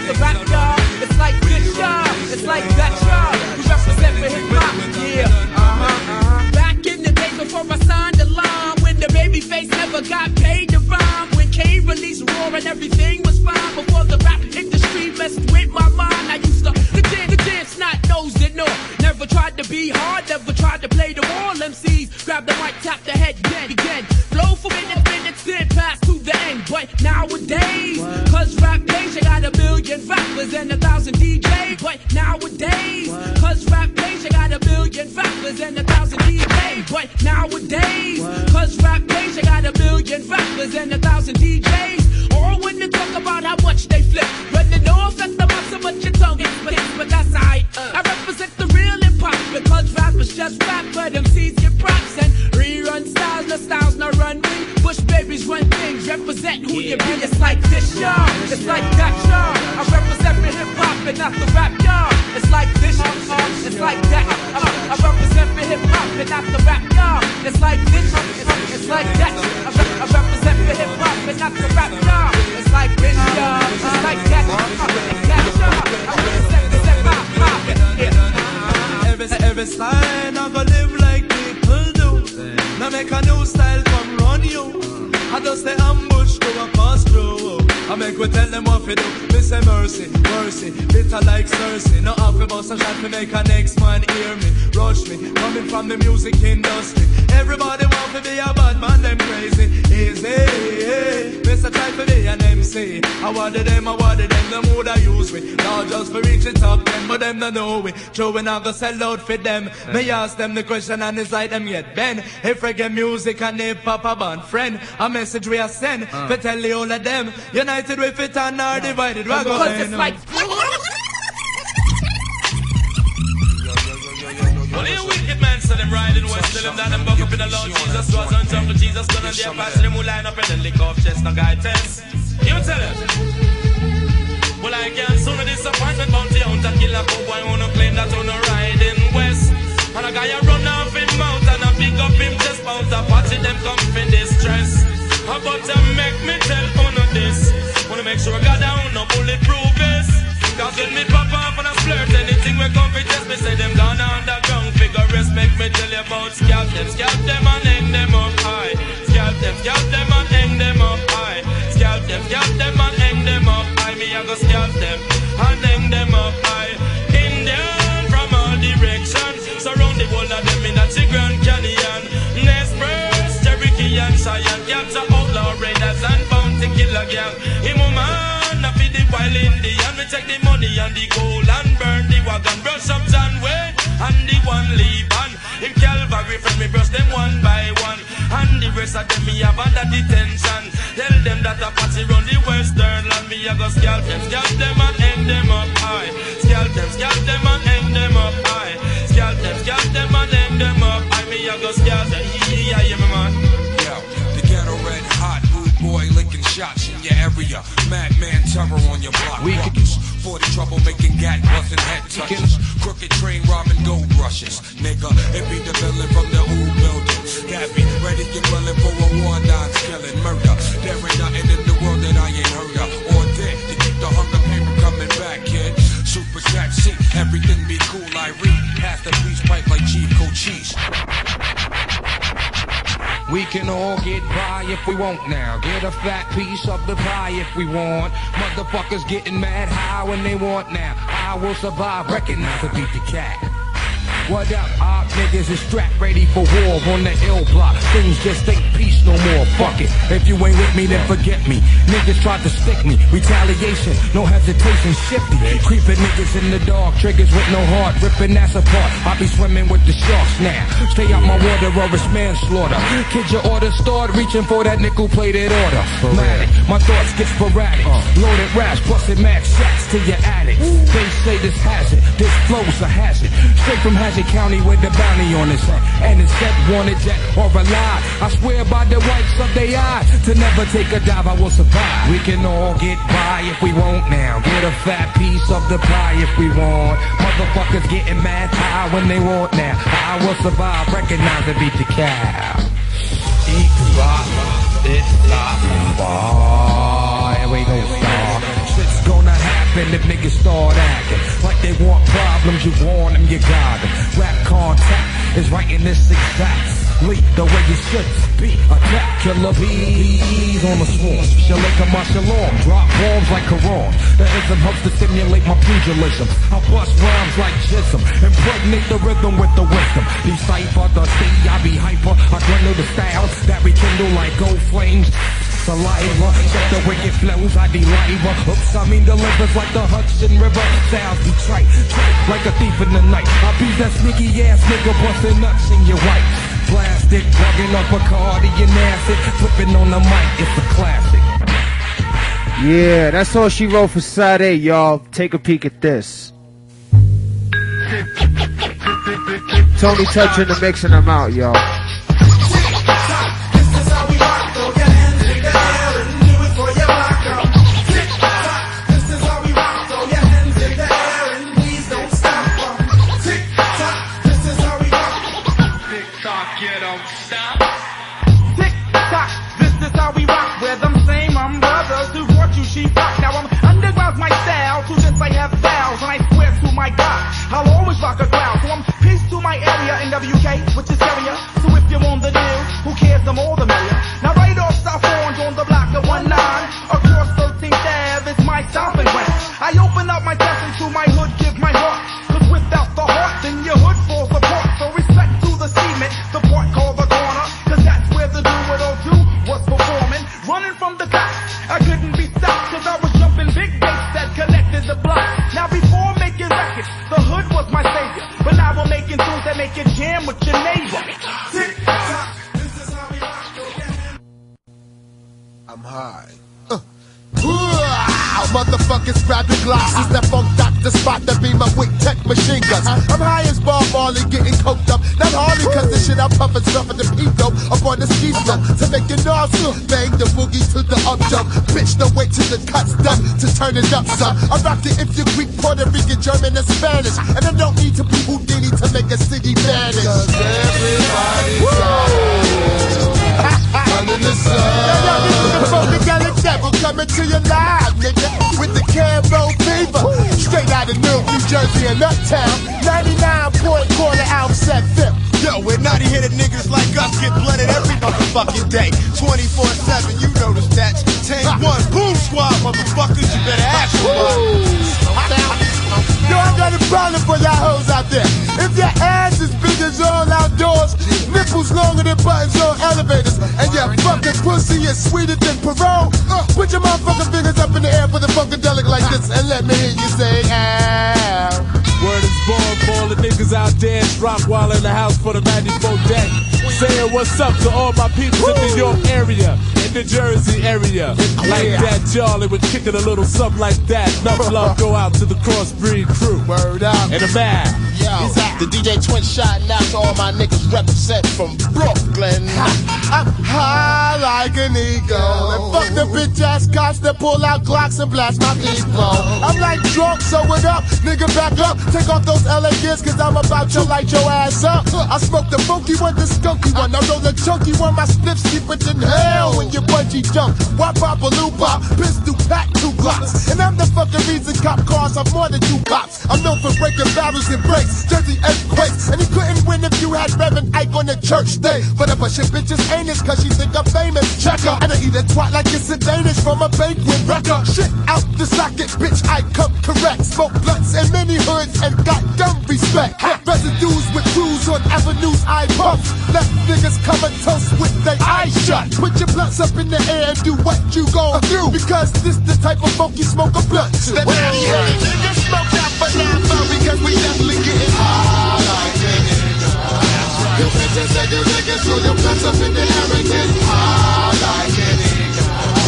the rap, y'all. It's like this, y'all. It's like that, y'all. We represent for hip hop, yeah. Uh-huh, uh-huh. Back in the days before I signed the line, when the baby face never got paid to rhyme, when Kane released Raw and everything was fine, before the rap industry messed with my mind, I used to the jam, the jam, snot nosed it, no. Never tried to be hard, never tried to play the wall. M Cs grab the mic, tap the head, again, again. Flow for minutes, minutes, then pass to the end. But nowadays, cause rap days, you got a million rappers and a thousand D Js. But nowadays, cause rap days, you got a million rappers and a thousand D Js. But nowadays, cause rap days, you got a million rappers and a thousand D Js. All when they talk about how much they flip, when they know affect the muscle, but your tongue is split. But that's I, I represent the real hip hop, because rappers just rap, but M Cs get props and rerun styles, no styles, no run me. Bush babies run things, represent who you be. It's like this, y'all. It's like that, y'all. I represent for hip hop and not the rap, y'all. It's like this, y'all. It's like that. I, I represent for hip hop and not the rap, y'all. It's like this, it's, it's like that. I, I represent for hip hop and not the rap, y'all. It's like this, y'all. It's like that. It's that, y'all. I represent for hip hop, hop, yeah. Every, every style I go live like people do. Now make a new style come run you. I just say ambush to a pass through. I make we tell them what we do. Me say mercy, mercy, bitter like Cersei. No half a bus a shot to make a next man hear me. Rush me, coming from the music industry. Everybody want to be a bad man, them crazy. Easy, Mister try to be an M C. I wanted them, I wanted them, them would I use me. Not just for reach it up them, but them don't know we. True, we not go sell out for them. Me ask them the question and it's like them yet Ben. If reggae music and hip hop a band friend, a message we are send, uh. for tell the all of them. United we fit and are divided, we're going to it's like well, you wicked man, so them riding west, tell them that them buck up in the Lord Jesus was on jungle, Jesus gonna their pass, them who line up and then lick off chest, no guy test. You tell them. Well, I can't sue me disappointment, bounty hunter, kill a cowboy, wanna claim that on a riding west. And a guy a run off him mouth and a pick up him chest, bout a party them come in distress. How about to make me tell on this? Wanna make sure I got down, no bulletproof vest. Cause when me pop off and I flirt, anything we come for just me say them gone underground. Figure respect me tell you about scalp them, scalp them and hang them up high. Scalp them, scalp them and hang them up high. Scalp them, scalp them and hang them up high. Me I go scalp them and hang them up high. Indian from all directions, surround the world of them in a Grand Canyon. Nespress, Cherokee and Cheyenne, cats are outlaw raiders and bounty killer gang. Him a man, a feed the wild Indian. We take the money and the gold and burn the wagon. Brush up John Wayne and the one Levan. Him Calvary friend me brush them one by one. And the rest of them me have under detention. Tell them that a party run the western land. Me a go scalp them, scalp them and hang them up high. Scalp them, scalp them and hang them up high. Scalp them, scalp them and hang them up high. Me a go scalp them, yeah, yeah, my man. Yo, the ghetto red hot, rude boy licking shots in your area. Madman terror on your block. We ruckus for the trouble making gat busting head touches. Crooked train robbing gold rushes. Nigga, it be the villain from the old building. That be ready and willing for a war, dance, killing murder. There ain't nothing in the world that I ain't heard of or did to keep the hunger paper coming back, kid. Super cat seat, everything be cool. I read past the peace pipe like Chief Cochise. We can all get by if we want now. Get a fat piece of the pie if we want. Motherfuckers getting mad high when they want now. I will survive, recognize to beat the cat. What up, op niggas is strapped ready for war on the ill block. Things just ain't peace no more, fuck it. If you ain't with me, then forget me. Niggas tried to stick me, retaliation, no hesitation, shifty. Creeping niggas in the dark, triggers with no heart, ripping ass apart. I be swimming with the sharks now. Stay out my water or it's manslaughter. Kid, your order start reaching for that nickel-plated order. Matic, my thoughts get sporadic. Loaded raps, busted mad shots to your attic. They say this hazard, this flow's a hazard. Straight from hazard County with the bounty on his head. And it's set, wanted, jet, or alive. I swear by the whites of their eyes, to never take a dive, I will survive. We can all get by if we want now. Get a fat piece of the pie if we want. Motherfuckers getting mad high when they want now. I will survive, recognize and beat the cow. Eat rock, it's not bar. Here we go, star. Shit's gonna happen. happen if niggas start acting like they want problems. You want them, you got them. Rap contact is right in this exact the way you should be. Attack killer bees on the swarm. Shalika my shalom. Drop bombs like Quran. The ism helps to stimulate my pugilism. I bust rhymes like jism. Impregnate the rhythm with the wisdom. Decipher the state, I be hyper. I dwindle the styles that rekindle like gold flames. Saliva, set the wicked flows, I deliver. Oops, I mean delivers like the Hudson River. Sounds be trite, trite like a thief in the night. I be that sneaky ass nigga busting nuts in your white. Plastic, plugging up a Cardi and acid, flipping on the mic, it's a classic. Yeah, that's all she wrote for Side A, y'all. Take a peek at this. Tony touching the mixing them out, y'all. W K, which is carrier. So if you're on the deal, who cares, the more the merrier. Now right off South Orange on the block of one nine, across thirteenth Ave is my stomping ground. I open up my chest into my hood, give my heart. Cause without the heart, then your hood falls apart. So respect to the cement, the part called the corner. Cause that's where the do what I'll do was performing. Running from the cops, I couldn't be stopped. Cause I was jumping big bass that connected the block. Now before making records, the hood was my savior. But now we're making tunes that make it jam with your neighbor. I'm high. Uh. Ooh, motherfuckers grab the glasses that funk doctor spot that be my wick tech machine guns. I'm high as Bob Marley getting coked up. Not hardly cause the shit I'm puffing stuff at the pedo up on the ski slope to make it awesome. Bang the boogie to the up jump. Bitch, don't wait till the cut's done to turn it up, son. I rock it if you're Greek, Puerto Rican, German, and Spanish. And I don't need to be Houdini to make a city vanish. Cause everybody's under the sun. Yo, yo, this is the Funkadelic Devil coming to you live, nigga, with the Cambo fever. Straight out of Newark, New Jersey and Uptown. ninety-nine point quarter outset film. Yo, we're naughty-headed niggas like us get blooded every motherfucking day. twenty-four seven, you know the stats. ten one, boom squad, motherfuckers, you better ask somebody. Yo, I got a problem for y'all hoes out there. If your ass is big as all outdoors, nipples longer than buttons on elevators, and your fucking pussy is sweeter than Perone, uh, put your motherfucking fingers up in the air for the Funkadelic like this, and let me hear you say, ow. Word is born for all the niggas out there. It's Rockwall in the house for the ninety-four day. Saying what's up to all my people in the New York area, in the Jersey area. Like that, Charlie was kicking a little something like that. Enough love go out to the Crossbreed crew. Word out. And the man. Yo, the D J Twin shouting out to all my niggas represent from Brooklyn. I'm high like an eagle, and fuck the bitch ass cops that pull out Glocks and blast my people. I'm like drunk, so what up? Nigga, back up. Take off those L A gears, cause I'm about to light your ass up. I smoke the funky one, the skunky one. I roll the chunky one, my spliff's deeper than hell when you bungee jump. Wop pop a loop pop, pistol pack two Glocks. And I'm the fucking reason cop cars are more than two cops. I'm known for breaking barrels and brakes, Jersey earthquakes. And he couldn't win if you had Reverend Ike on the church day. But I push your bitch's anus cause she think I'm famous. Check her, and I eat a twat like it's a Danish from a banquet wrecker. Shit out the socket, bitch, I come correct. Smoke blunts in many hoods and got dumb respect. Residues with crews on avenues I puff. Left niggas come and toast with their eyes shut. Put your blunts up in the air and do what you gon' do, because this the type of funky smoke a blunt to. That naughty headed niggas smoke out for now, because we definitely getting high like niggas. Your bitches and your niggas, so your blunts up in the air and get high like niggas.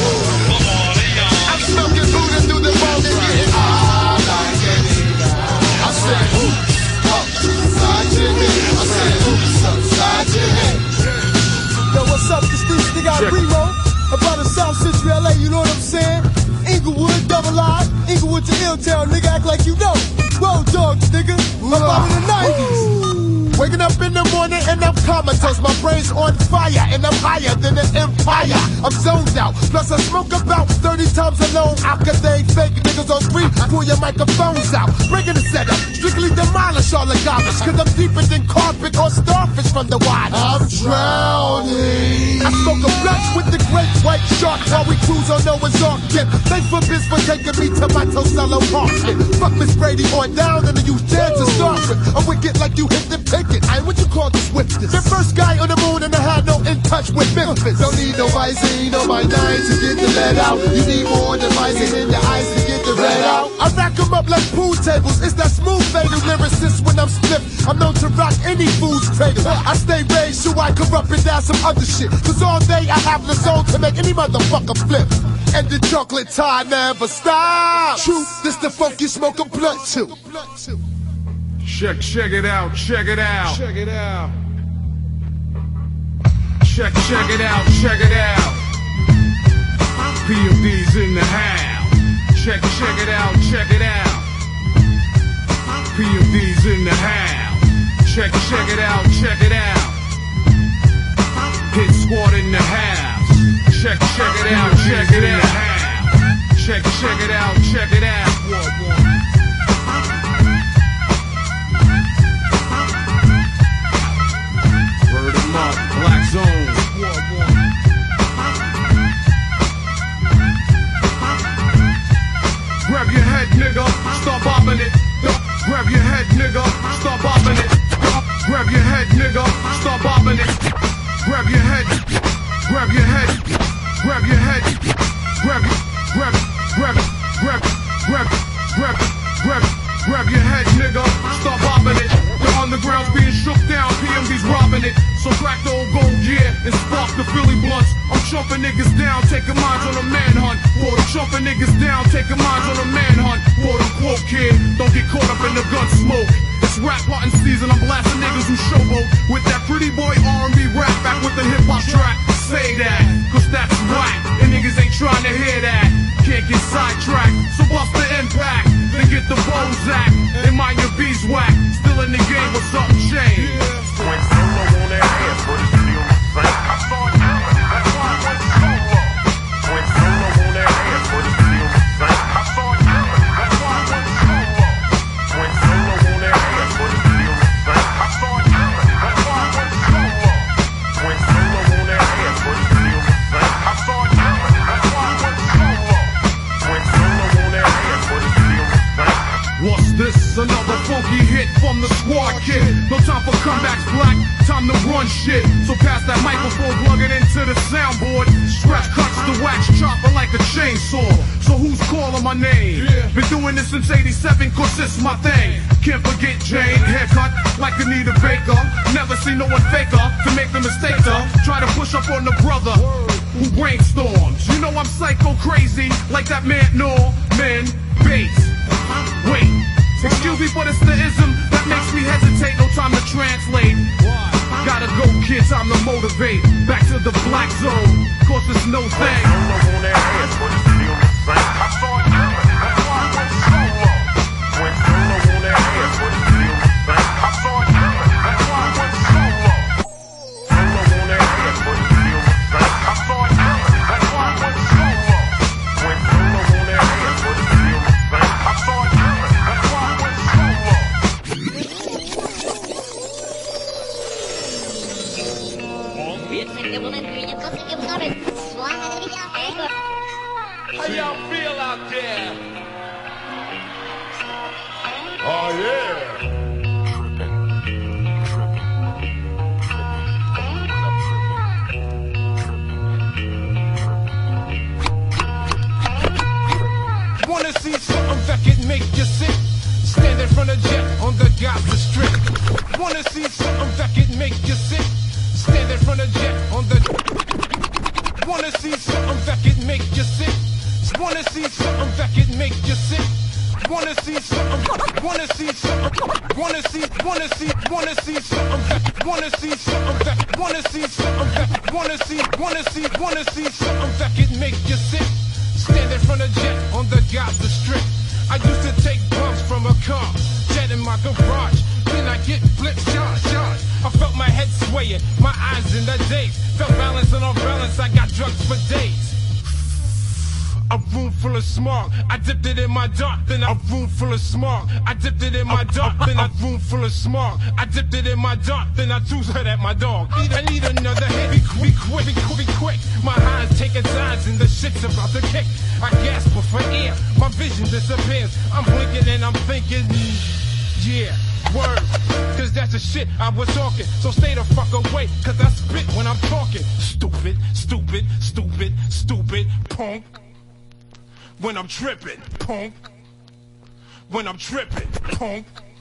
I'm smoking Buddha through the wall and getting high like niggas. I said, oops, upside your head. I said, oops, upside your head. Yo, what's up? This this nigga got Remo about the South Central L A, you know what I'm saying? Inglewood, double I, Inglewood to Illtown, nigga, act like you know. Road dogs, nigga, I'm out in the nineties. Waking up in the morning and I'm comatose. My brain's on fire and I'm higher than an empire. I'm zoned out. Plus I smoke about thirty times alone. I could they fake niggas on three. Pull your microphones out. Breaking the setup. Strictly demolish all the garbage. Cause I'm deeper than carpet or starfish from the water. I'm drowning. I smoke a blunt with the great white shark while we cruise on Noah's Ark. Thanks for Biz for taking me to my Tosello Park. Fuck Miss Brady on down and you dare to start with. I'm wicked like you hit the picket. I ain't what you call the swiftest. The first guy on the moon and I had no in touch with Memphis. Don't need no Visine or my nine to get the lead out. You need more than Visine in the eyes to get the red out. I rack them up like pool tables. It's that smooth fatal lyricist when I'm split. I'm known to rock any fool's cradle. I stay raised so I corrupt and down some other shit. Cause all day I have the soul to make any motherfucker flip. And the chocolate tie never stops. True, this the funk you smoke a blunt to. Check, check it out, check it out. Check it out. Check, check it out, check it out. P M D's in the house. Check, check it out, check it out. P M D's in the house. Check, check it out, check it out. Hit squad in the house. Check, check it out, check it out. Check, check it out, check it out. Word them up, Black Zone. Grab your head, nigga, start bobbing it. Grab your head, nigga, start bobbing it. Grab your head, nigga, start bobbing it. Grab your head, grab your head, grab your head, grab it, grab it, grab it, grab it, grab it, grab it, grab it, grab your head, nigga, start bobbing it. The underground's being shook down, P M D's robbing it. So crack the old gold gear and spark the Philly blunts. I'm chumping niggas down, taking minds on a manhunt. For the chumping niggas down, taking minds on a manhunt. Quote unquote, kid, don't get caught up in the gun smoke. It's rap hunting season, I'm blasting niggas who showboat with that pretty boy R and B rap back with the hip hop track. Say that, cause that's whack, and niggas ain't trying to hear that. Can't get sidetracked, so bust the impact, then get the Bozak, and mind your beeswax. Still in the game, but something changed. Went solo on that ass, but it's still the same. I saw it coming, that's why I went solo. Went solo on that ass, but it's still the same. I saw it coming, that's why I went solo. Went solo on that ass, but it's still the same. I saw it coming, that's why I went solo. Went solo on that ass, but it's still the same. I saw it coming, that's why I went solo. Went solo on that ass, but it's still the same. What's this? Another funky hit from the squad kid. No time for comebacks, Black. Time to run shit. So pass that microphone, plug it into the soundboard. Scratch cuts the wax, chopper like a chainsaw. So who's calling my name? Yeah. Been doing this since eighty-seven, cause it's my thing. Can't forget Jane, haircut like Anita Baker. Never seen no one faker to make the mistake to try to push up on the brother who brainstorms. You know I'm psycho crazy, like that man Norman Bates. Wait, excuse me, but it's the ism that makes me hesitate. No time to translate. Gotta go, kid, time to motivate. Back to the Black Zone, cause it's no thing. I saw it coming, that's why I went solo. Went solo on that ass, but it's still the same. I saw it coming, that's why I went solo. Solo on that ass, but it's still the same. I saw it coming, that's why I went solo. Went solo on that ass, but it's still the same. I saw it coming, that's why I went solo. How y'all feel out there? Oh yeah. Wanna see something that can make you sick? Stand in front of jet on the Gaza Strip. Wanna see something that can make you sick? Stand in front of jet on the. Wanna see something that can make you sick? Wanna see something that can make you sick? Wanna see something? Wanna see something? Wanna see? Wanna see? Wanna see something that? Wanna see something that? Wanna see something that? Wanna see? Wanna see? Wanna see something that can make you sick? Stand in front of jet on the Gaza Strip. I used to take bumps from a car, jet in my garage. Then I get flipped, shot, shot. I felt my head swaying, my eyes in the daze. Felt balance and off balance, I got drugs for days. A room full of smog, I dipped it in my dark, then a room full of smog. I dipped it in my dark, then a room full of smog. I dipped it in my dark, then I threw her at my dog. I need another hit, be quick, be quick, be quick, be quick. My high's taking sides and the shit's about to kick. I gasp for air, my vision disappears. I'm blinking and I'm thinking, yeah, word. Cause that's the shit I was talking. So stay the fuck away, cause I spit when I'm talking. Stupid, stupid, stupid, stupid, punk. When I'm tripping, punk. When I'm tripping, punk.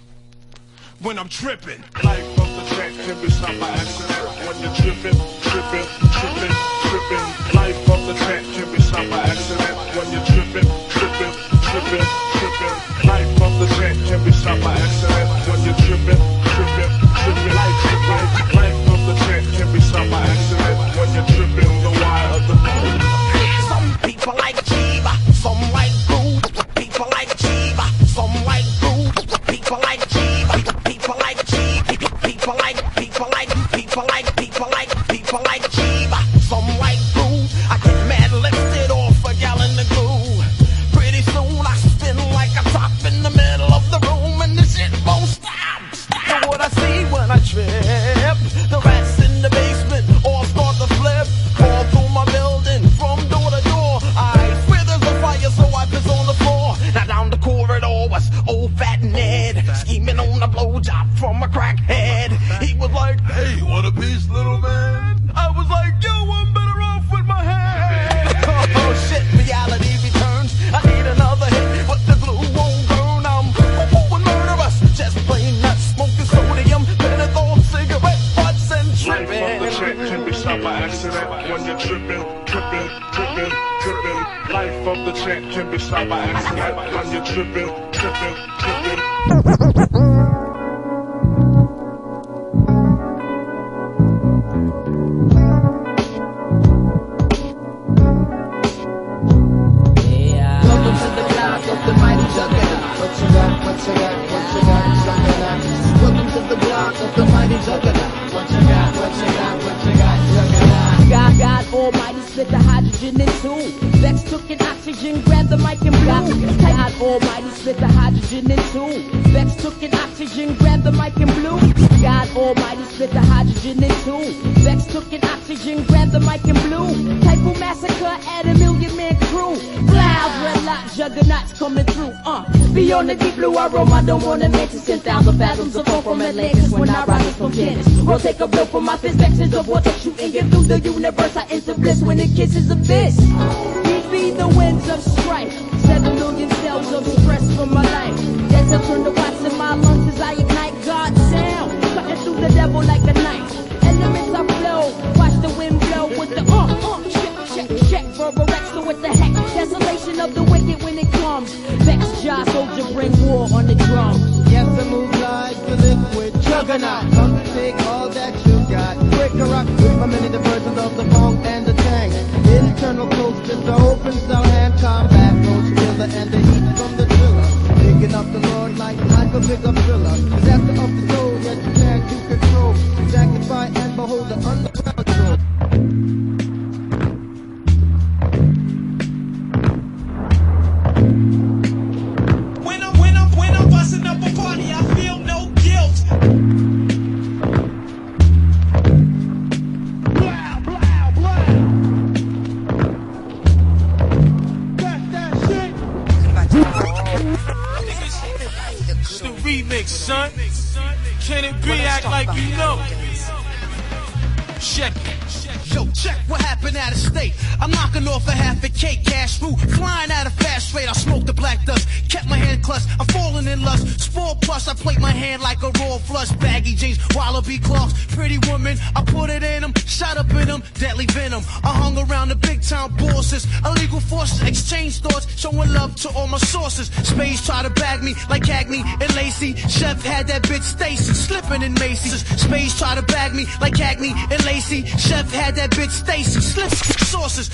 When I'm tripping. Life of the track can be stopped by accident. When you're tripping, tripping, tripping, tripping. Life of the track can be stopped by accident. When you're tripping, tripping, tripping, tripping. Life of the track can be stopped by accident. When you're tripping, tripping, tripping. Life, life, life of the track can be stopped by accident. When you're tripping, the wire of the moon. Some people like Jiva, some like Groove. People like Jiva, some like Groove. People like Jiva, people like Jiva. People like, people like, people like, people like, people like Jiva, some like Groove. I get mad lifted off a gallon of glue. Pretty soon I spin like a top in the middle of the room, and this shit won't stop. Know what I see when I trip? The rats in the basement all start to flip. All through my building from door to door. I swear there's a fire, so I piss on the floor. Now down the corridor was old fat Ned, scheming on a blowjob from a crackhead. He was like, "Hey, want a piece, little man?" I was like, "Yo, I'm better off with my head." Oh shit, reality returns. I need another hit, but the glue won't burn. I'm ooh, murderous, just plain nuts, smoking sodium, Penadol, cigarette butts, and tripping. Life of the track can be stopped by accident. When you're tripping, tripping, tripping, tripping. Life of the track can be stopped by accident. When you're tripping, tripping, tripping. Welcome to the block of the mighty juggernaut. What you got, what you got, what you got, juggernaut. God, God Almighty split the hydrogen in two. Vex took an oxygen, grabbed the mic and blew. God Almighty split the hydrogen in two. Vex took an oxygen, grabbed the mic and blew. God Almighty split the hydrogen in two. Vex took an oxygen, grabbed the mic and blew. Typo massacre at a million man crew. Loud red lock juggernauts coming through. Uh, beyond the deep blue aroma, I don't wanna mention ten thousand fathoms of fall from Atlantis when I rise from Janice. We'll take a blow from my fist, vexes of water shooting get through the universe. I enter bliss when it kisses abyss. These be the winds of strife. Seven million cells of stress from my life. That's a turn the watts in my lungs as I ignite God's sound. Cutting through the devil like a knife. Elements I flow, watch the wind blow with the uh, uh, check, check, check, verbal Rex. So what the heck? Desolation of the wicked when it comes. Vex, Jah, soldier, bring war on the drums. Yes, I move like the liquid juggernaut. Come take all that you got. Quick a rock with my many diversions of the funk and the tang. Internal coasters, the open sound hand combat. Roach killer and the heat from the driller. Picking up the Lord like Michael pick up thriller. Disaster of the soul that you can't do control. Sanctify and behold the underground control. When I'm, when I'm, when I'm busting up a party, I feel no guilt. Blah, blah, blah. That's that shit. It's the remix, son. Can it be act like you know? Check it. Yo, check what happened out of state. I'm knocking off a half a cake, cash fruit, flying at a fast rate. I smoke the black dust, kept my hand clutched. I'm falling in lust. Sport plus, I plate my hand like a raw flush. Baggy jeans, wallaby cloths, pretty woman. I put it in them, shot up in them, deadly venom. I hung around the big town bosses, illegal forces, exchange thoughts, showing love to all my sources. Spades try to bag me like Cagney and Lacey. Chef had that bitch Stacy slipping in Macy's. Spades try to bag me like Cagney and Lacey. Chef had that bitch Stacy slip sources.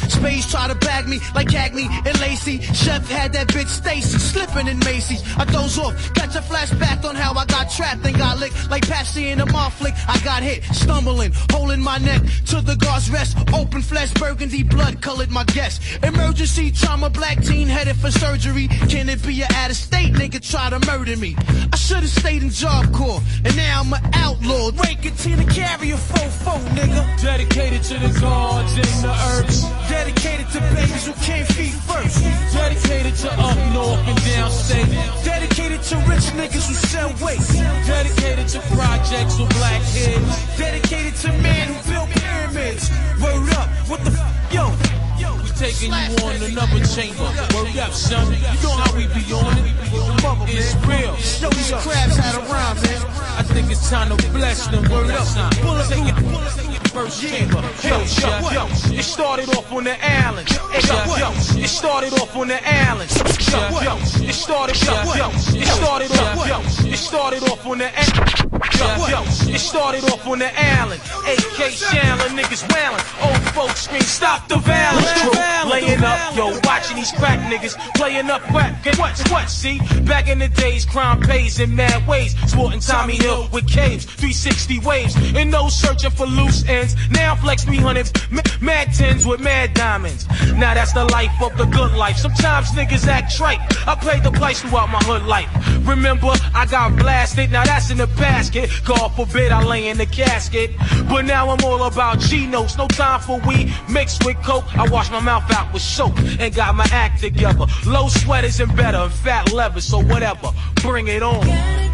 Spades try to bag me like Cagney and Lacey. Chef had that bitch Stacy slipping in Macy's. I doze off, catch a flashback on how I got trapped and got licked like Pepsi in a mall flick. I got hit, stumbling, holding my neck to the guard's rest. Open flesh, burgundy blood colored my guest. Emergency trauma, black teen headed for surgery. Can it be a out of state nigga try to murder me? I should have stayed in Job Corps, and now I'm an outlaw. Rank it to the carrier, fofo, nigga. Dedicated to the gods and the earth. Dedicated to babies who can't feed first. Dedicated to up north and downstate. Dedicated to rich niggas who sell waste. Dedicated to projects with black kids. Dedicated to men who build pyramids. Word up, what the f, yo? We taking you on another chamber. Word up, son. You know how we be on it. It's real. Yo, these crabs had a rhyme, man. I think it's time to bless them. Word up, son. Take it. First chamber. Yo, yo, yo. It started off on the island. Yo, yo. It started off on the island. Yo, yo. It started, yo, yo. It started off, yo. It started off on the island. Yo, yo. It started off on the island. A K Shallon, niggas wailing. Old folks scream, stop the violence. Laying up, yo, watching these crack niggas playing up crack. Get what, what, see? Back in the days, crime pays in mad ways. Sporting Tommy Hill with caves, three sixty waves. And no searching for loose ends. Now flex three hundred mad tens with mad diamonds. Now that's the life of the good life. Sometimes niggas act trite. I paid the price throughout my hood life. Remember, I got blasted. Now that's in the basket. God forbid I lay in the casket. But now I'm all about G-notes. No time for weed mixed with coke. I wash my mouth out with soap and got my act together. Low sweaters and better and fat leather. So whatever, bring it on.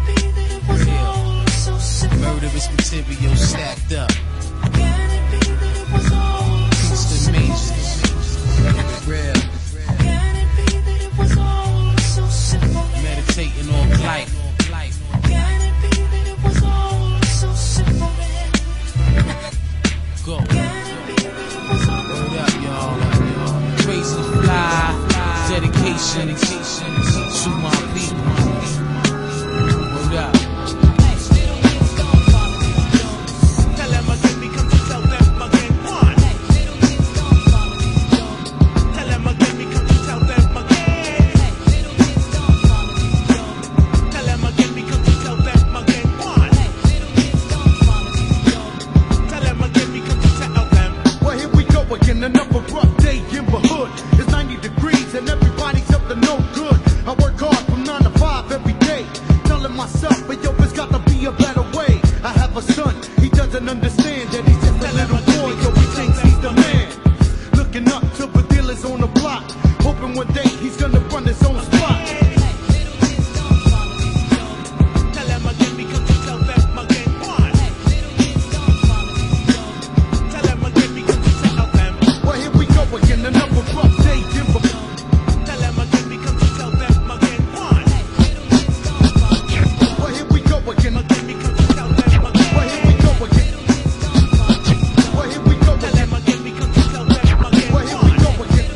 Murderous material stacked up. Piece to me. Real. Meditating on life. Go. Word up, y'all. Crazy fly. Dedication to my people. Word up. Another rough day in the hood. It's ninety degrees and everybody's up to no good. I work hard from nine to five every day, telling myself, but yo, it's got to be a better way. I have a son, he doesn't understand that he's just a little boy. Yo, he thinks he's the man. Looking up to the dealers on the block, hoping one day he's gonna run his own spot. Again, another rough day in the tell them again because you tell them again one. Well, here we go again. Again because you tell them again. Well, here we go again. Well, here we go again. Tell them again because you tell them again. Well, here we go again.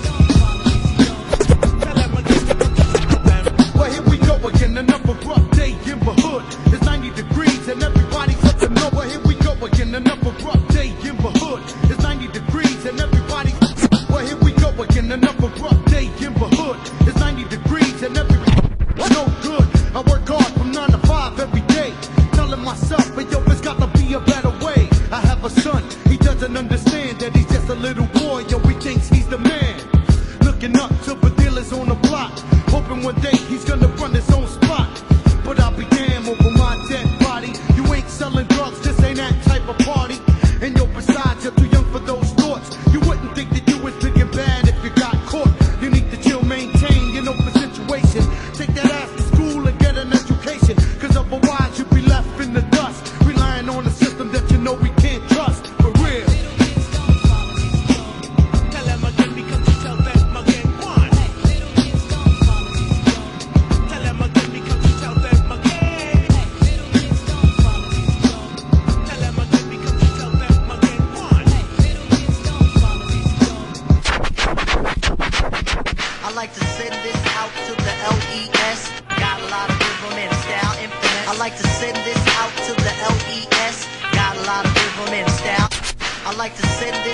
Tell them again because you tell them. Well, here we go again. Another rough day in the hood. It's ninety degrees and everybody's up to no. Well, here we go again. Another rough day in the hood. It's ninety degrees and everybody's well, here we go again, another rough day in the hood. It's ninety degrees and every no good. I work hard from nine to five every day, telling myself, but yo, it's got to be a better way. I have a son, he doesn't understand that he's just a little boy. Yo, he thinks he's the man. Looking up to the dealers on the block, hoping one day he's gonna run his own spot. But I'll be damn over my dead body. You ain't selling drugs, this ain't that type of party. And yo, besides, you're too young for those thoughts. You wouldn't think that you was big and bad if you got caught. You need to chill, maintain, you know the situation. Take that ass to school and get an education, cause otherwise you'll be left in the dust, relying on a system that you know we can't trust. For real. Tell them again because you tell them again one.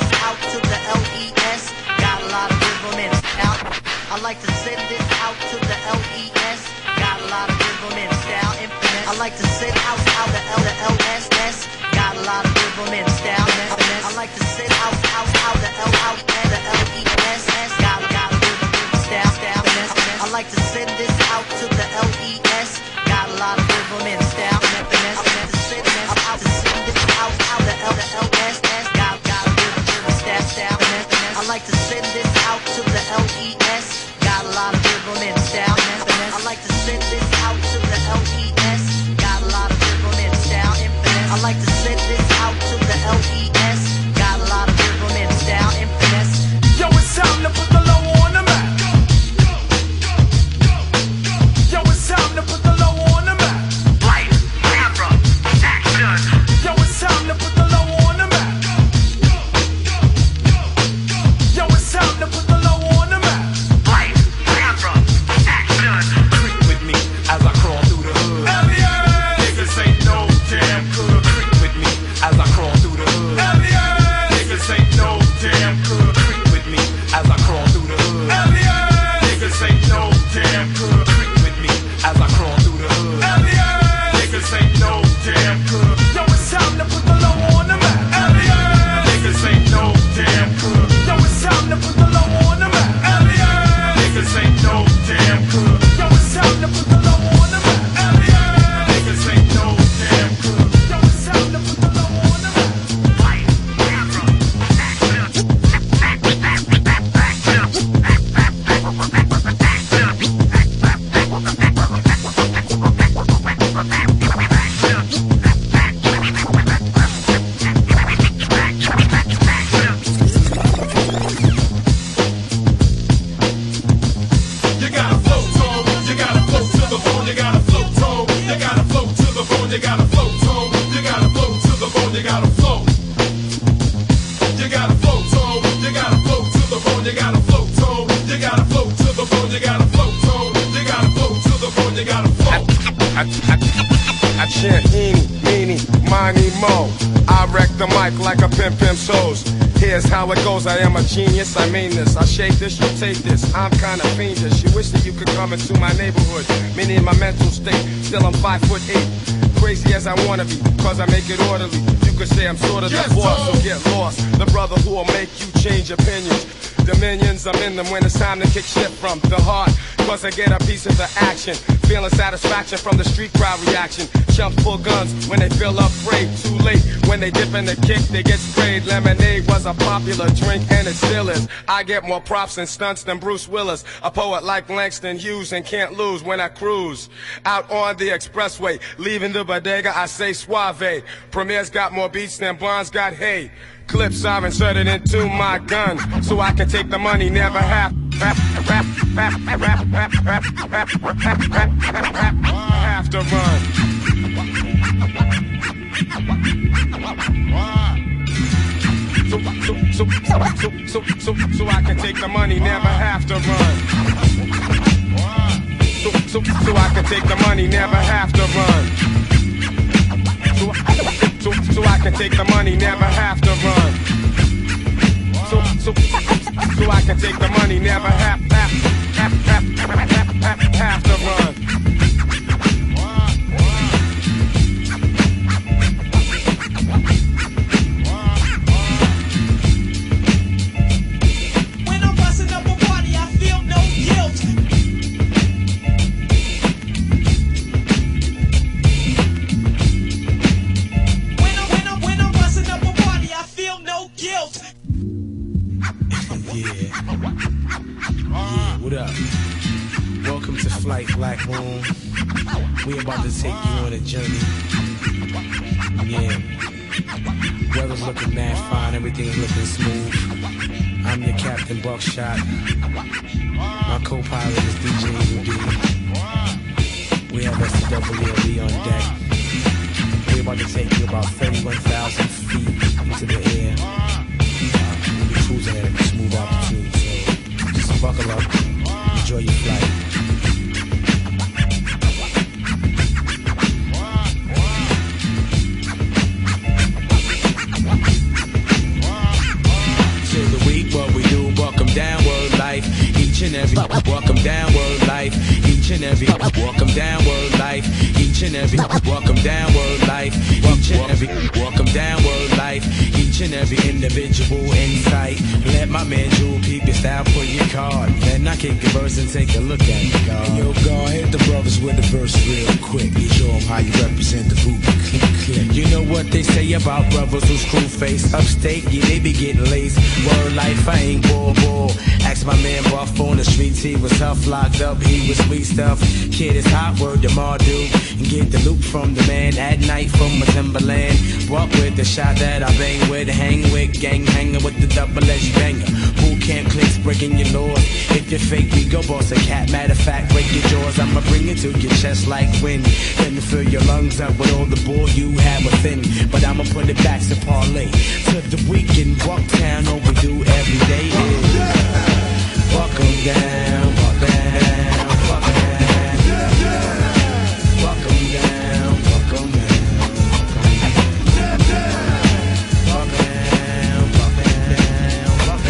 this out to the L E S. Got a lot of rhythm and style. I like to send this out to the L E S. Got a lot of rhythm and style. Infinite. I like to send out out the L the L S S. Got a lot of rhythm and style. I like to send out out out the L out and the L E S S. Got got a rhythm and style style. I like to send this out to the L E S. Got a lot of rhythm and style. I like to send this out to send this out out the L the L S S. Got got a rhythm and style style. I like to send this out to the L E S. Got a lot of rhythm and style. I like to send this out to the L E S. Got a lot of rhythm and style. Infinite. I like to send this out to the L E S. Got a lot of rhythm and style. Infinite. Yo, it's time to put the low on the map. Yo, it's time to put the low on the map. Light, camera, action. Yo, it's time to put the low on the map. Yo, it's time to put the low on the map. Light, camera, action. Creep with me as I crawl through the hood. Hell yeah. Niggas ain't no damn good. Creep with me as I crawl through the hood. Hell yeah. Niggas ain't no damn good. Creep with me as I crawl through the hood. Hell yeah. Niggas ain't no damn good. Creep with me as I crawl through the hood. Hell yeah. Niggas ain't no damn good. Yo, it's time to put the low on the map. Hell yeah. Niggas ain't no damn good. Yo, it's time to put the low on the map. Hell yeah. Niggas ain't no damn good. Yo, it's time to put the low on the map. Hell yeah. Niggas ain't no damn good. Yo, it's time to put the low on the map. Light, camera, action. You gotta float tone. You gotta float to the bone. You gotta float tone. You gotta float to the bone. You gotta float tone. You gotta float to the bone. You gotta float. You gotta float tone. You gotta float to the bone. You gotta float tone. You gotta float to the bone. You gotta float tone. You gotta float to the bone. You gotta float. I, I, I chant eeny, meeny, miny, mo. I wreck the mic like a pimp pimp shows. Here's how it goes, I am a genius, I mean this. I shake this, you take this, I'm kinda fiendish. You wish that you could come into my neighborhood, meaning my mental state. Still I'm five foot eight, crazy as I wanna be, cause I make it orderly. You could say I'm sort of Yes, the boss, sir. so get lost. The brother who will make you change opinions. Dominions, I'm in them when it's time to kick shit from the heart. Cause I get a piece of the action. Feeling satisfaction from the street crowd reaction. Chumps pull guns when they feel afraid. Too late when they dip in the kick, they get sprayed. Lemonade was a popular drink and it still is. I get more props and stunts than Bruce Willis. A poet like Langston Hughes and can't lose when I cruise. Out on the expressway, leaving the bodega, I say suave. Premier's got more beats than Bonds got hay. Clips are inserted into my gun, so I can take the money, never have rap, rap, rap, rap, rap, rap, rap, rap, rap, rap, rap, have to run. So, so, so, so, so, so, so I can take the money, never have to run. So, so, so I can take the money, never have to run. So, so, so I can take the money, never have to run. So, so, so I can take the money, never have, have, have, have, have, have, have to run. When I'm busting up a party, I feel no guilt. When I'm, when I'm, when I'm busting up a party, I feel no guilt. Yeah. Yeah, what up? Welcome to Flight Black Moon. We about to take you on a journey. Yeah. Weather's looking mad fine, everything's looking smooth. I'm your Captain Buckshot. My co-pilot is D J U D. We have S W L E on deck. We're about to take you about thirty-one thousand feet into the air. We'll be cruising at a smooth altitude, so just buckle up, enjoy your flight. each and every. Welcome down, world life, each and every. Welcome down, world life, each and every. Welcome down, world life, each and every. Welcome down, world life, each and every individual insight. Let my man Jewel peep your style, pull your card. Then I kick the verse and take a look at it, God. And yo, God, hit the brothers with the verse real quick. You show them how you represent the group. You know what they say about brothers who's crew face upstate, yeah, they be getting lazy. Word life, I ain't bull bull. Ask my man Buff on the streets, he was tough, locked up, he was sweet stuff. Kid is hot, word to Mardu. And get the loot from the man at night from a Timberland. Walk with the shot that I bang with, hang with, gang hanging with the double-edged banger. Boot camp clicks breaking your laws. If you're fake, we go boss a cat. Matter of fact, break your jaws, I'ma bring it to your chest like wind. Then to fill your lungs up with all the bull you have within. But I'ma put it back to parlay. To the weekend, walk town, all we do every day is walk 'em down, walk down, walk down. Walk 'em down, walk 'em down. Walk down, walk down, walk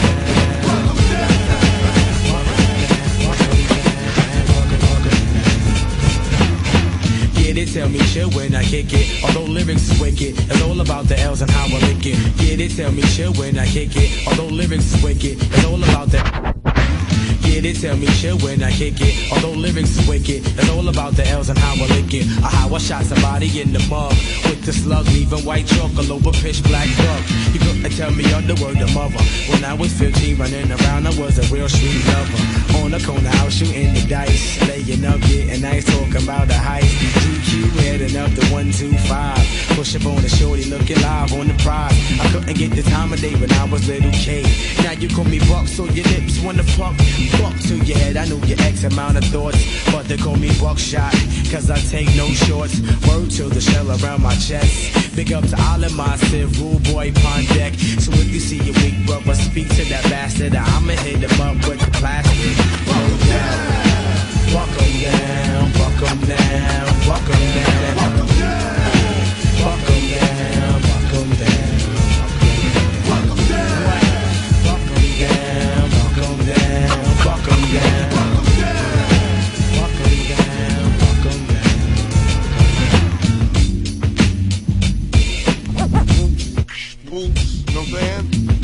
down. Yeah, they tell me chill when I kick it. Although lyrics is wicked, it's all about the L's and how I lick it. Yeah, they tell me chill when I kick it. Although lyrics is wicked, it's all about the. Yeah, they tell me chill when I kick it. Although lyrics is wicked, it's all about the L's and how I lick it. Or how I shot somebody in the mug with the slug, leaving white chalk all over pitch black rug. You couldn't tell me other word to mother. When I was fifteen, running around, I was a real street lover. On the corner house, shooting the dice, laying up, getting nice, talking about the heist. G Q heading up the one two five. Push up on the shorty, looking live on the prize. I couldn't get the time of day when I was little K. Now you call me Buck, so your lips wanna pump. Buck to your head, I knew your X amount of thoughts. But they call me Buckshot, cause I take no shorts. Word to the shell around my chest. Big up to all of my Civ, Rule Boy, Pond Deck. So if you see a weak brother, speak to that bastard. I'ma hit him up with the plastic. Roll down, walk 'em down, walk 'em down, walk 'em down, walk 'em down, walk 'em down, walk 'em down, walk 'em down, walk 'em down, walk 'em down, walk 'em down, walk 'em down, walk 'em down. Boots, you know what I'm saying?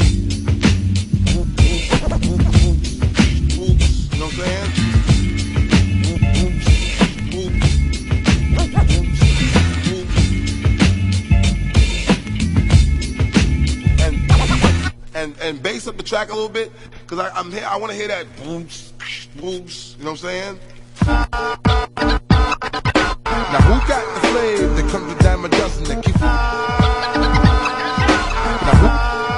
You know what I'm saying? And and and bass up the track a little bit, cause I, I'm here. I want to hear that boots, boots. You know what I'm saying? Now who got the flavor that comes with dime a dozen that keeps? Now who?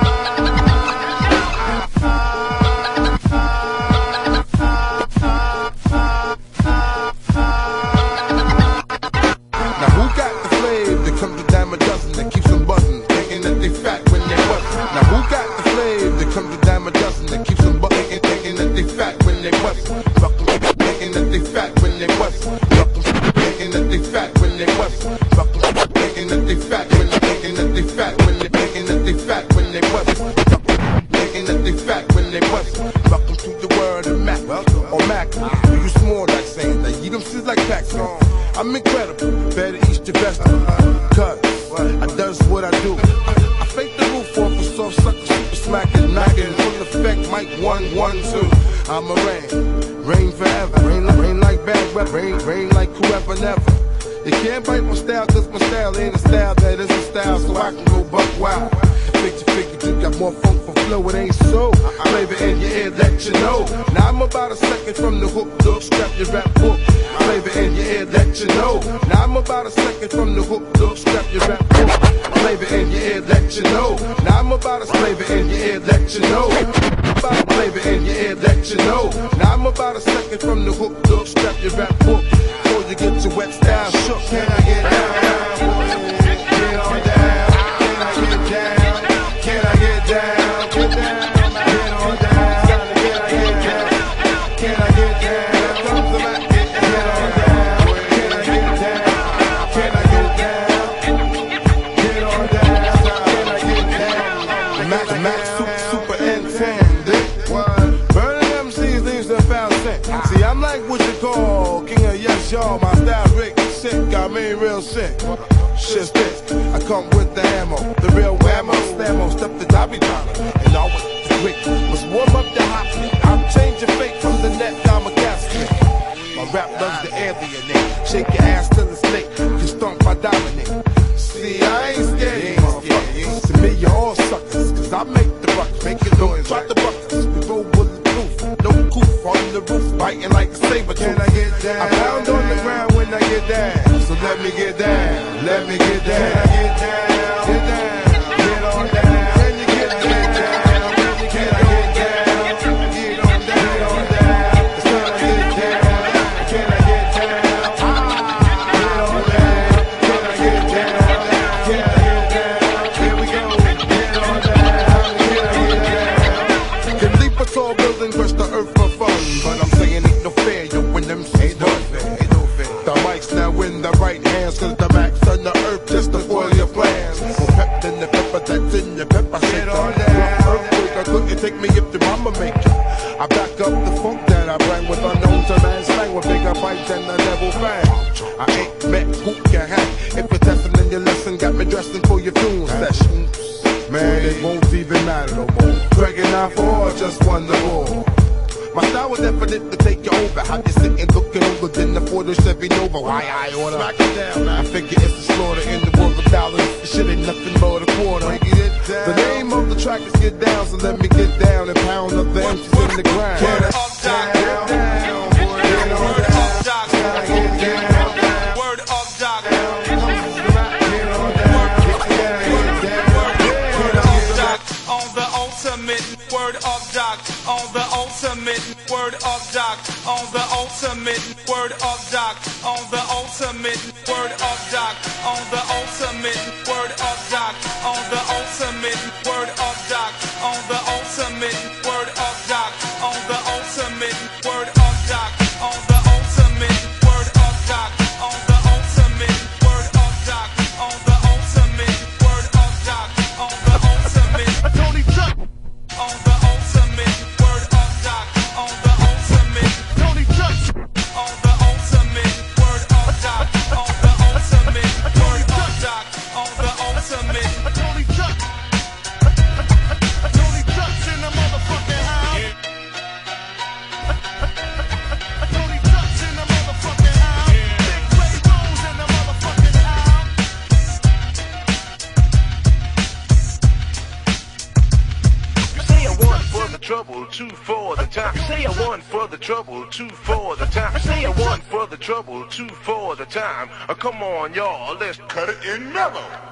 Now who got the flavor that comes with dime a dozen that keeps them buzzing, thinking that they fat when they bust? Now who got the flavor that comes with dime a dozen that keeps them buzzing, thinking that they fat when they bust? Thinking that they fat when they bust. Thinking that they fat when they bust. Thinking that they fat when they thinking that they fat when they thinking that they fat when they bust. Thinking that they fat when they bust. Welcome to the world of Mac or Mac. We use more like saying that you them shit like packs on. I'm incredible, better eat the best. Cause I does what I do. I fake the roof off a soft sucker, super smacking, knocking, full effect, mic one, one, two. I'm a rain, rain forever, rain like, rain like bad weather, rain, rain like whoever never. You can't bite my style, cause my style ain't a style that is a style, so I can go buck wild. Picture, figure, you got more funk for flow, it ain't so. Flavor in your ear, let you know. Now I'm about a second from the hook, look, scrap your rap book. Flavor in your ear, let you know. Now I'm about a second from the hook, look, scrap your rap book. Flavor in your ear, let you know. Now I'm about a flavor in your ear, let you know. About flavor in your ear, let you know. Now I'm about a second from the hook, look, scrap your rap book. Before you get your wet style shook, can I get down? Get on down. Can I get down? Can I get down? Get down. Get on down. Can I get down? Can I get down? Get on down. Can I get down? Can I get down? Get on down. Can I get down? Max, Max, super, super intended. Burning M Cs leaves them foul. Yes, y'all, my style Rick sick, I mean real sick. Shit's this, I come with the ammo, the real whammo, slammo, step the dobby dollar, and all with the quick. Let's warm up the hot shit. I'm changing fate from the net down my casket. My rap loves the alienate, shake your ass till it's late, you stomp I dominate. See, I ain't scared, you ain't scared. To me, you're all suckers, cause I make the bucks, make it noise, drop the buckets. We roll bulletproof, no coof on the roof, biting like a saber tooth. Can I get down? I pound on the ground when I get down, so let me get down, let me get down. Can I get down? Get down, get on down. Can you get down? Can I get down? Get on down, get on down. Can I get down? Can I get down? Get on down. Can I get down? Can I get down? Here we go. Get on down. Can I get down? Can leap a tall building, crush the earth for fun, but I'm saying ain't no fair. You win them, ain't no fair, ain't no fair. The mic's now in the right hands, cause the max on the earth just to foil your plans. More pep than the pepper that's in your pepper. Get on down. Earthquake, I couldn't take me if the mama make it. I back up the funk that I bring with unknown to man slang with bigger fights than the devil fang. I ain't met who can hang. If you're testing in your lesson, got me dressing for your funeral session. Man, it won't even matter no more. Dragging out for just won the war. My style was definite to take you over. How you sitting looking over than the Ford or Chevy Nova? Why I wanna back it down? I figure it's a slaughter in the world of dollars. This shit ain't nothing more than a quarter. The name of the track is Get Down, so let me get down and pound up the empties in the ground. Get up, down, down, down, boy. Get on down, down, get down. Word up, doc. Get on down, get down, get down. On the ultimate word of doc, on the ultimate word of doc, on the ultimate word of doc, on the ultimate word of doc, on the ultimate word of doc, on the ultimate word of doc, on the ultimate word of doc, on the ultimate word of doc, on the ultimate word of doc, on the ultimate word of doc, on the ultimate word of doc, on the ultimate Tony Chuck, on the ultimate word of doc, on the ultimate Tony Chuck, on the ultimate word of doc, on the ultimate word of doc, on the ultimate Tony Chuck, Tony Chuck's in the motherfucking house. Tony Chuck's in the motherfucking house. Big Ray Rose in the motherfucking house. Say a one for the trouble, two for the time. Say a one for the trouble, two for the time. Say a one for the trouble, two for the time. Uh, come on, y'all, let's cut it in mellow.